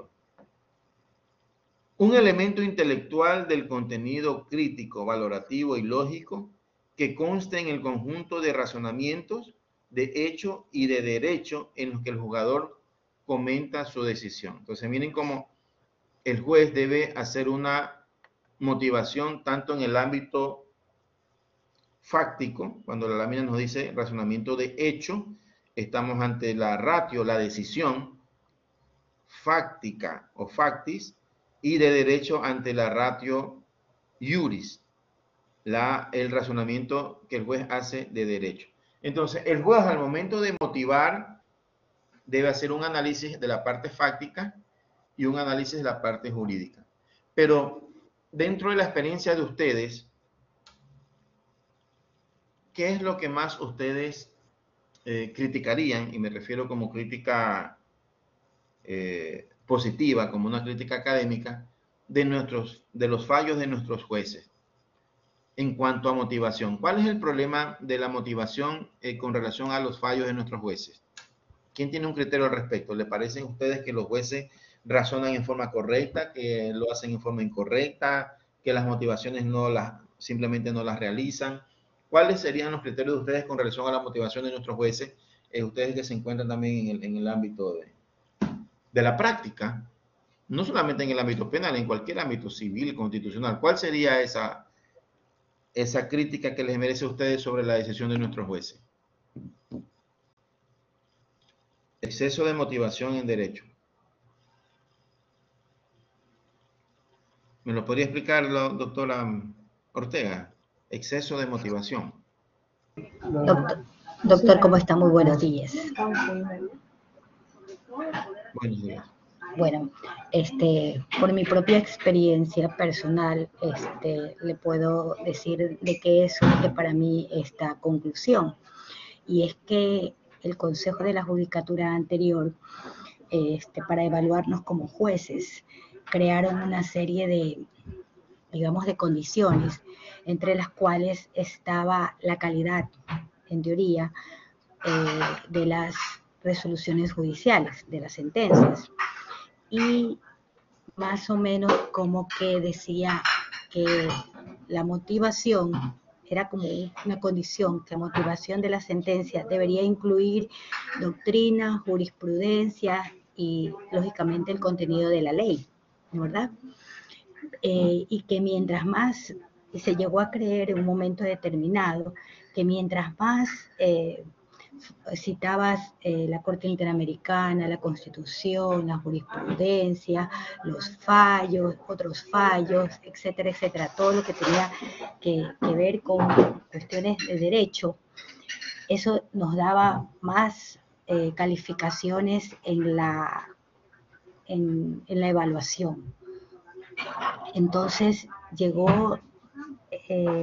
Un elemento intelectual del contenido crítico, valorativo y lógico que conste en el conjunto de razonamientos de hecho y de derecho en los que el jugador comenta su decisión. Entonces, miren cómo el juez debe hacer una motivación tanto en el ámbito fáctico, cuando la lámina nos dice razonamiento de hecho, estamos ante la ratio, la decisión fáctica o factis, y de derecho ante la ratio iuris, la, el razonamiento que el juez hace de derecho. Entonces, el juez al momento de motivar debe hacer un análisis de la parte fáctica y un análisis de la parte jurídica. Pero dentro de la experiencia de ustedes, ¿qué es lo que más ustedes eh, criticarían? Y me refiero como crítica eh, positiva, como una crítica académica, de, nuestros, de los fallos de nuestros jueces en cuanto a motivación. ¿Cuál es el problema de la motivación eh, con relación a los fallos de nuestros jueces? ¿Quién tiene un criterio al respecto? ¿Le parecen a ustedes que los jueces razonan en forma correcta, que lo hacen en forma incorrecta, que las motivaciones no las, simplemente no las realizan? ¿Cuáles serían los criterios de ustedes con relación a la motivación de nuestros jueces? Eh, ustedes que se encuentran también en el, en el ámbito de, de la práctica, no solamente en el ámbito penal, en cualquier ámbito civil, constitucional. ¿Cuál sería esa, esa crítica que les merece a ustedes sobre la decisión de nuestros jueces? Exceso de motivación en derecho. ¿Me lo podría explicar, doctora Ortega? Exceso de motivación. Doctor, doctor, ¿cómo está? Muy buenos días. Buenos días. Bueno, este, por mi propia experiencia personal, este, le puedo decir de qué es surge para mí esta conclusión. Y es que el Consejo de la Judicatura anterior, este, para evaluarnos como jueces, crearon una serie de, digamos, de condiciones, entre las cuales estaba la calidad, en teoría, eh, de las resoluciones judiciales, de las sentencias. Y más o menos como que decía que la motivación era como una condición, que la motivación de la sentencia debería incluir doctrina, jurisprudencia y, lógicamente, el contenido de la ley, ¿verdad? Eh, y que mientras más, y se llegó a creer en un momento determinado, que mientras más eh, citabas eh, la Corte Interamericana, la Constitución, la jurisprudencia, los fallos, otros fallos, etcétera, etcétera, todo lo que tenía que, que ver con cuestiones de derecho, eso nos daba más eh, calificaciones en la, en, en la evaluación. Entonces llegó, eh,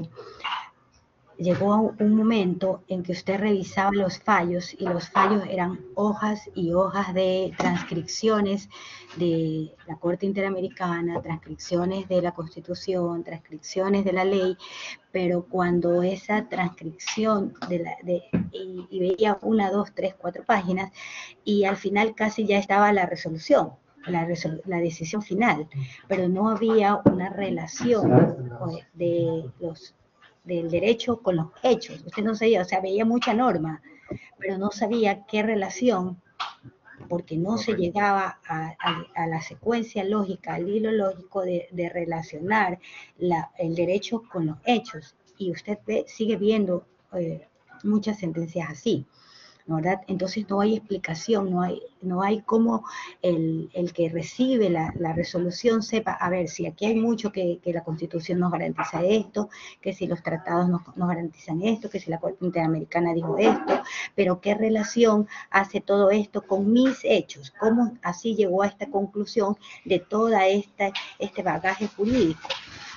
llegó un momento en que usted revisaba los fallos y los fallos eran hojas y hojas de transcripciones de la Corte Interamericana, transcripciones de la Constitución, transcripciones de la ley, pero cuando esa transcripción de la, de, y, y veía una, dos, tres, cuatro páginas y al final casi ya estaba la resolución. La, resol la decisión final, pero no había una relación de los, del derecho con los hechos. Usted no sabía, o sea, veía mucha norma, pero no sabía qué relación, porque no se llegaba a, a, a la secuencia lógica, al hilo lógico de, de relacionar la, el derecho con los hechos. Y usted ve, sigue viendo eh, muchas sentencias así, ¿verdad? Entonces no hay explicación, no hay, no hay cómo el, el que recibe la, la resolución sepa, a ver, si aquí hay mucho que, que la Constitución nos garantiza esto, que si los tratados nos, nos garantizan esto, que si la Corte Interamericana dijo esto, pero ¿qué relación hace todo esto con mis hechos? ¿Cómo así llegó a esta conclusión de toda esta, este bagaje jurídico?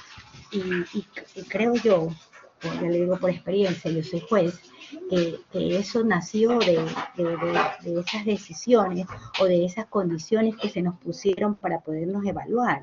Y, y, y creo yo, ya le digo por experiencia, yo soy juez, que, que eso nació de, de, de, de esas decisiones o de esas condiciones que se nos pusieron para podernos evaluar.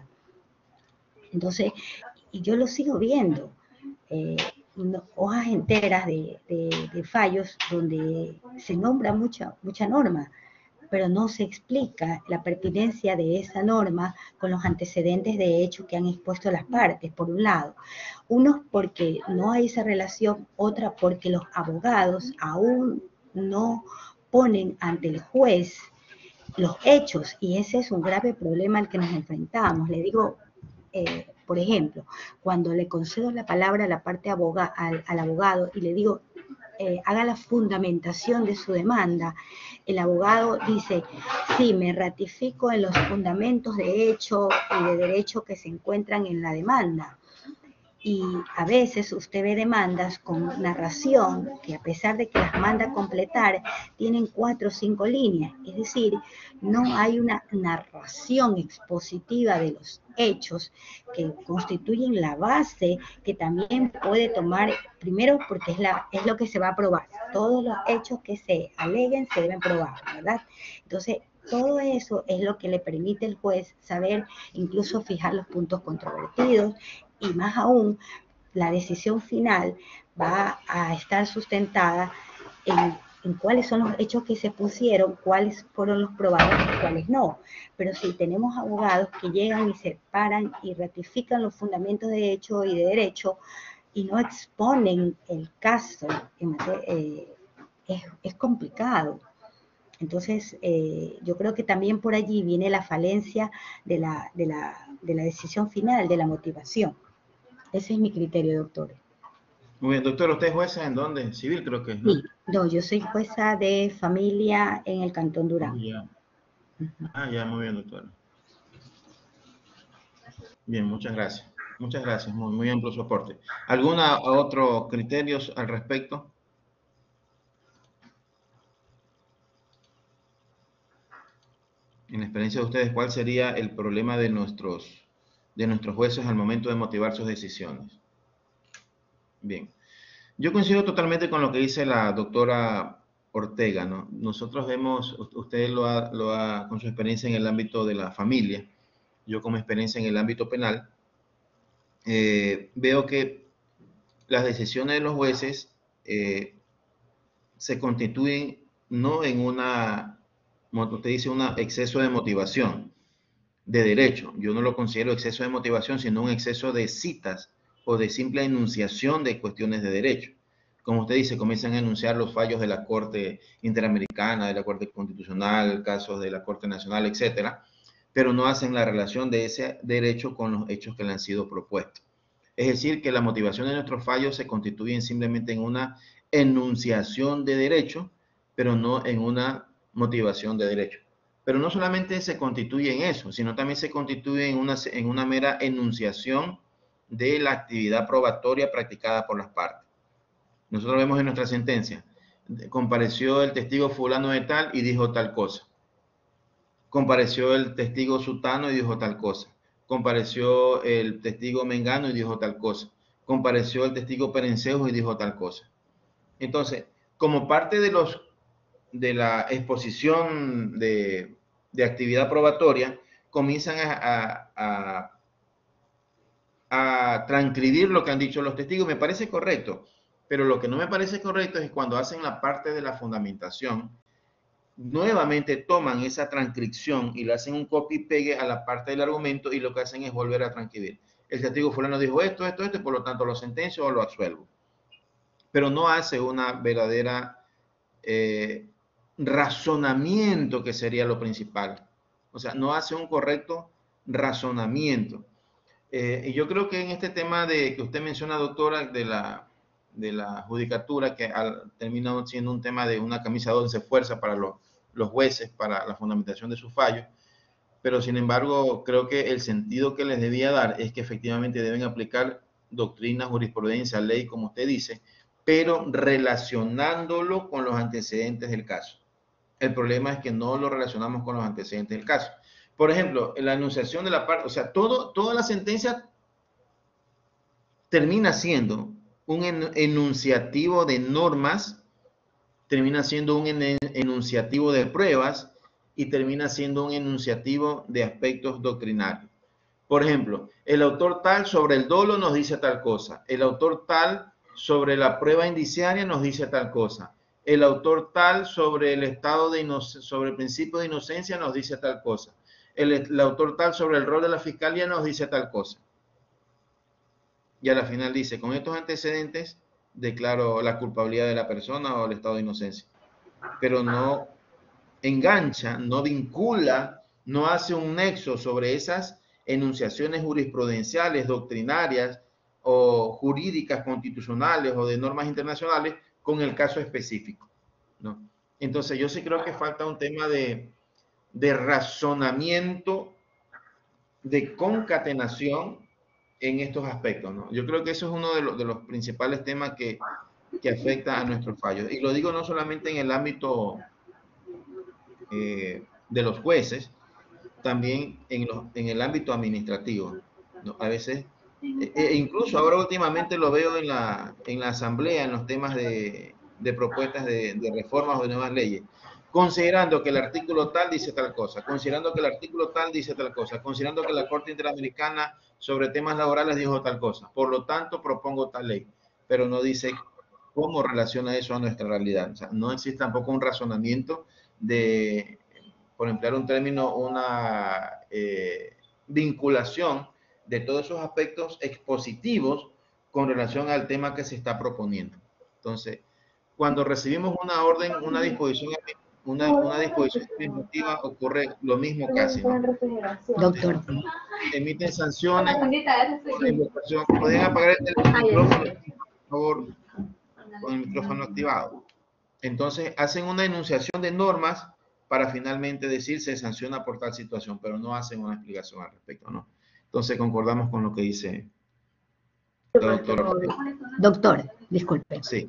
Entonces, y yo lo sigo viendo, eh, hojas enteras de, de, de fallos donde se nombra mucha, mucha norma, pero no se explica la pertinencia de esa norma con los antecedentes de hecho que han expuesto las partes, por un lado. Unos porque no hay esa relación, otra porque los abogados aún no ponen ante el juez los hechos, y ese es un grave problema al que nos enfrentamos. Le digo, eh, por ejemplo, cuando le concedo la palabra a la parte aboga, al, al abogado y le digo, Eh, haga la fundamentación de su demanda, el abogado dice, sí, me ratifico en los fundamentos de hecho y de derecho que se encuentran en la demanda. Y a veces usted ve demandas con narración que a pesar de que las manda a completar, tienen cuatro o cinco líneas. Es decir, no hay una narración expositiva de los hechos que constituyen la base que también puede tomar, primero porque es, la, es lo que se va a probar. Todos los hechos que se aleguen se deben probar, ¿verdad? Entonces, todo eso es lo que le permite al juez saber, incluso fijar los puntos controvertidos, y más aún, la decisión final va a estar sustentada en, en cuáles son los hechos que se pusieron, cuáles fueron los probados y cuáles no. Pero si tenemos abogados que llegan y se paran y ratifican los fundamentos de hecho y de derecho y no exponen el caso, eh, es, es complicado. Entonces, eh, yo creo que también por allí viene la falencia de la, de, la, de la decisión final, de la motivación. Ese es mi criterio, doctor. Muy bien, doctor, ¿usted es jueza en dónde? Civil, creo que es, ¿no? Sí, no, yo soy jueza de familia en el Cantón Durán. Ya. Ah, ya, muy bien, doctor. Bien, muchas gracias. Muchas gracias, muy, muy amplio su aporte. ¿Alguna otro criterios al respecto? En la experiencia de ustedes, ¿cuál sería el problema de nuestros, de nuestros jueces al momento de motivar sus decisiones? Bien. Yo coincido totalmente con lo que dice la doctora Ortega, ¿no? Nosotros vemos, usted lo ha, lo ha, con su experiencia en el ámbito de la familia, yo con mi experiencia en el ámbito penal, eh, veo que las decisiones de los jueces eh, se constituyen no en una, usted dice, un exceso de motivación de derecho. Yo no lo considero exceso de motivación, sino un exceso de citas o de simple enunciación de cuestiones de derecho. Como usted dice, comienzan a enunciar los fallos de la Corte Interamericana, de la Corte Constitucional, casos de la Corte Nacional, etcétera, pero no hacen la relación de ese derecho con los hechos que le han sido propuestos. Es decir, que la motivación de nuestros fallos se constituyen simplemente en una enunciación de derecho, pero no en una motivación de derecho. Pero no solamente se constituye en eso, sino también se constituye en una, en una mera enunciación de la actividad probatoria practicada por las partes. Nosotros vemos en nuestra sentencia compareció el testigo fulano de tal y dijo tal cosa. Compareció el testigo sutano y dijo tal cosa. Compareció el testigo mengano y dijo tal cosa. Compareció el testigo perencejo y dijo tal cosa. Entonces, como parte de, los, de la exposición de, de actividad probatoria, comienzan a, a, a, a transcribir lo que han dicho los testigos. Me parece correcto, pero lo que no me parece correcto es cuando hacen la parte de la fundamentación, nuevamente toman esa transcripción y le hacen un copy y pegue a la parte del argumento y lo que hacen es volver a transcribir. El testigo fulano dijo esto, esto, esto, por lo tanto lo sentencio o lo absuelvo. Pero no hace una verdadera eh, razonamiento, que sería lo principal. O sea, no hace un correcto razonamiento. Eh, y yo creo que en este tema de que usted menciona, doctora, de la, de la judicatura, que al, termina siendo un tema de una camisa de once fuerzas para los, los jueces, para la fundamentación de sus fallos, pero sin embargo, creo que el sentido que les debía dar es que efectivamente deben aplicar doctrina, jurisprudencia, ley, como usted dice, pero relacionándolo con los antecedentes del caso. El problema es que no lo relacionamos con los antecedentes del caso. Por ejemplo, en la enunciación de la parte, o sea, todo, toda la sentencia termina siendo un enunciativo de normas, termina siendo un enunciativo de pruebas y termina siendo un enunciativo de aspectos doctrinarios. Por ejemplo, el autor tal sobre el dolo nos dice tal cosa, el autor tal sobre la prueba indiciaria nos dice tal cosa, el autor tal sobre el estado de sobre el principio de inocencia nos dice tal cosa, el, el autor tal sobre el rol de la fiscalía nos dice tal cosa. Y a la final dice, con estos antecedentes declaro la culpabilidad de la persona o el estado de inocencia. Pero no engancha, no vincula, no hace un nexo sobre esas enunciaciones jurisprudenciales, doctrinarias o jurídicas, constitucionales o de normas internacionales con el caso específico, ¿no? Entonces yo sí creo que falta un tema de, de razonamiento, de concatenación en estos aspectos, ¿no? Yo creo que eso es uno de los, de los principales temas que, que afecta a nuestros fallos. Y lo digo no solamente en el ámbito eh, de los jueces, también en, los, en el ámbito administrativo, ¿no? A veces, e incluso ahora últimamente lo veo en la, en la asamblea, en los temas de, de propuestas de, de reformas o de nuevas leyes, considerando que el artículo tal dice tal cosa, considerando que el artículo tal dice tal cosa, considerando que la Corte Interamericana sobre temas laborales dijo tal cosa, por lo tanto propongo tal ley, pero no dice cómo relaciona eso a nuestra realidad. O sea, no existe tampoco un razonamiento de, por emplear un término, una eh, vinculación de todos esos aspectos expositivos con relación al tema que se está proponiendo. Entonces, cuando recibimos una orden, una disposición, una, una disposición administrativa, ocurre lo mismo casi, ¿no? Doctor. Emiten sanciones. ¿Pueden apagar el micrófono, por favor, con el micrófono activado? Entonces, hacen una enunciación de normas para finalmente decir se sanciona por tal situación, pero no hacen una explicación al respecto, ¿no? Entonces, concordamos con lo que dice la doctora. Doctor, disculpe. Sí.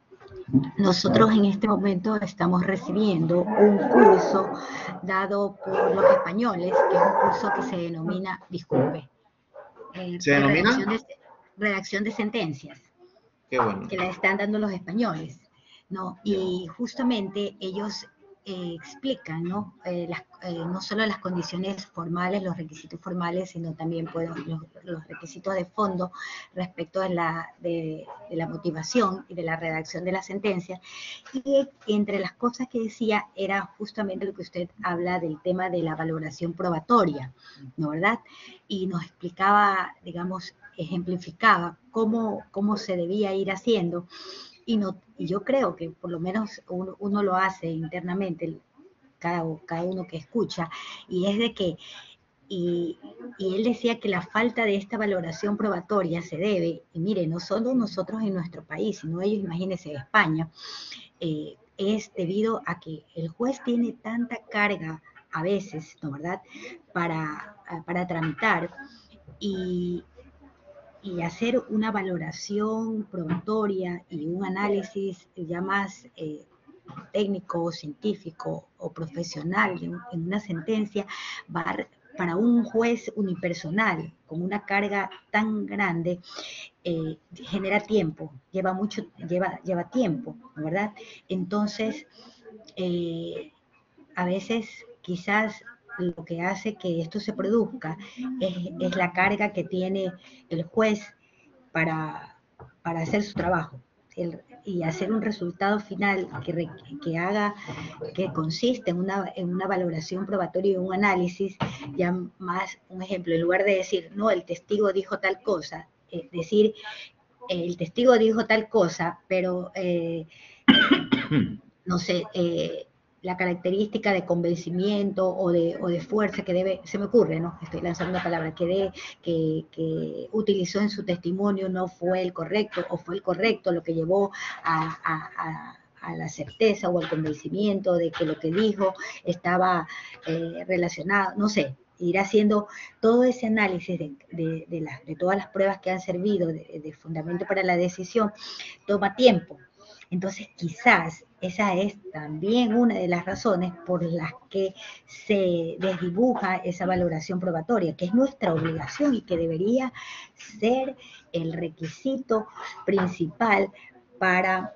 Nosotros en este momento estamos recibiendo un curso dado por los españoles, que es un curso que se denomina, disculpe, eh, ¿Se denomina? Redacción de, redacción de sentencias. Qué bueno. Que la están dando los españoles, ¿no? Y justamente ellos eh, explican, ¿no? Eh, las, eh, no solo las condiciones formales, los requisitos formales, sino también pues, los, los requisitos de fondo respecto de la, de, de la motivación y de la redacción de la sentencia. Y entre las cosas que decía era justamente lo que usted habla del tema de la valoración probatoria, ¿no, verdad? Y nos explicaba, digamos, ejemplificaba cómo, cómo se debía ir haciendo. Y, no, y yo creo que por lo menos uno, uno lo hace internamente, cada, cada uno que escucha, y es de que, y, y él decía que la falta de esta valoración probatoria se debe, y mire, no solo nosotros en nuestro país, sino ellos, imagínense, en España, eh, es debido a que el juez tiene tanta carga a veces, ¿no verdad?, para, para tramitar, y y hacer una valoración probatoria y un análisis ya más eh, técnico, científico o profesional en, en una sentencia va a, para un juez unipersonal con una carga tan grande, eh, genera tiempo, lleva mucho, lleva, lleva tiempo, ¿verdad? Entonces, eh, a veces quizás lo que hace que esto se produzca es, es la carga que tiene el juez para, para hacer su trabajo. El, y hacer un resultado final que, que haga, que consiste en una, en una valoración probatoria y un análisis, ya más, un ejemplo, en lugar de decir, no, el testigo dijo tal cosa, eh, decir, eh, el testigo dijo tal cosa, pero, eh, no sé, eh, la característica de convencimiento o de, o de fuerza que debe, se me ocurre, ¿no? Estoy lanzando una palabra, que, de, que, que utilizó en su testimonio no fue el correcto, o fue el correcto lo que llevó a, a, a, a la certeza o al convencimiento de que lo que dijo estaba eh, relacionado, no sé, ir haciendo todo ese análisis de, de, de, las, de todas las pruebas que han servido de, de fundamento para la decisión, toma tiempo. Entonces, quizás esa es también una de las razones por las que se desdibuja esa valoración probatoria, que es nuestra obligación y que debería ser el requisito principal para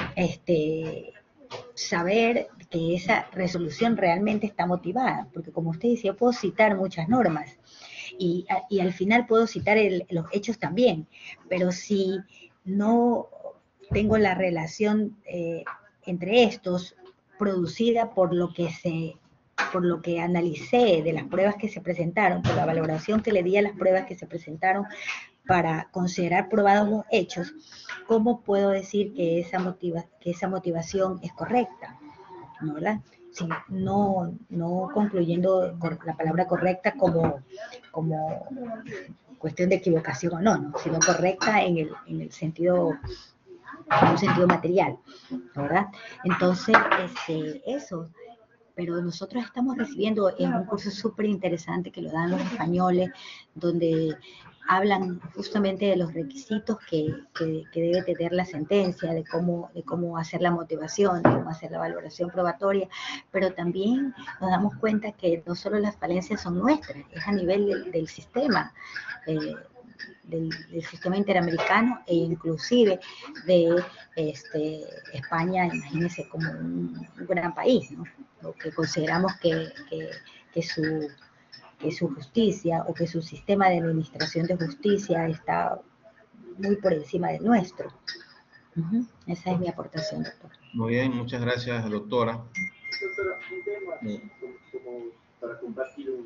este, saber que esa resolución realmente está motivada. Porque como usted dice, yo puedo citar muchas normas y, y al final puedo citar el, los hechos también, pero si no tengo la relación eh, entre estos producida por lo que se, por lo que analicé de las pruebas que se presentaron, por la valoración que le di a las pruebas que se presentaron para considerar probados los hechos, ¿cómo puedo decir que esa, motiva, que esa motivación es correcta? ¿No, verdad? Sí, no, no concluyendo la palabra correcta como, como cuestión de equivocación o no, no, sino correcta en el, en el sentido en un sentido material, ¿verdad? Entonces, este, eso, pero nosotros estamos recibiendo en un curso súper interesante que lo dan los españoles, donde hablan justamente de los requisitos que, que, que debe tener la sentencia, de cómo, de cómo hacer la motivación, de cómo hacer la valoración probatoria, pero también nos damos cuenta que no solo las falencias son nuestras, es a nivel del, del sistema, eh, Del, del sistema interamericano e inclusive de este, España, imagínense, como un, un gran país, ¿no? Lo que consideramos que, que, que, su, que su justicia o que su sistema de administración de justicia está muy por encima del nuestro. Uh-huh. Esa es mi aportación, doctor. Muy bien, muchas gracias, doctora. Doctora, un tema, sí. como, como para compartir un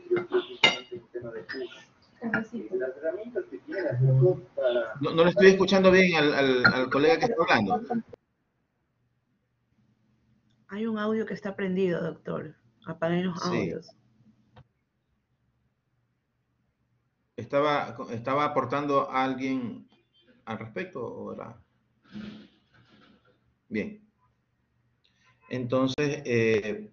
tema de fuga. Las herramientas que tiene la para... No, no le estoy escuchando bien al, al, al colega que está hablando. Hay un audio que está prendido, doctor. Apaguen los sí. audios. ¿Estaba, ¿Estaba aportando a alguien al respecto o era? Bien. Entonces, eh,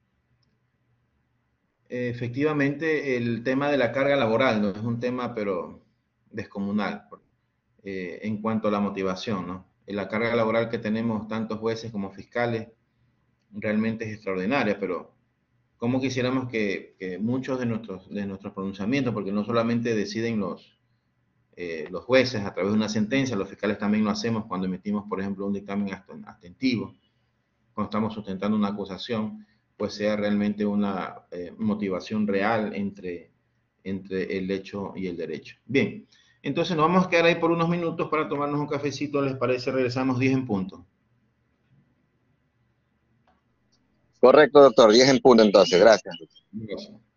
efectivamente, el tema de la carga laboral no es un tema, pero descomunal, eh, en cuanto a la motivación, ¿no? La carga laboral que tenemos tantos jueces como fiscales realmente es extraordinaria, pero ¿cómo quisiéramos que, que muchos de nuestros, de nuestros pronunciamientos, porque no solamente deciden los, eh, los jueces a través de una sentencia, los fiscales también lo hacemos cuando emitimos, por ejemplo, un dictamen abstentivo, cuando estamos sustentando una acusación, pues sea realmente una eh, motivación real entre, entre el hecho y el derecho. Bien, entonces nos vamos a quedar ahí por unos minutos para tomarnos un cafecito, ¿les parece? Regresamos diez en punto. Correcto, doctor, diez en punto entonces, gracias. Gracias.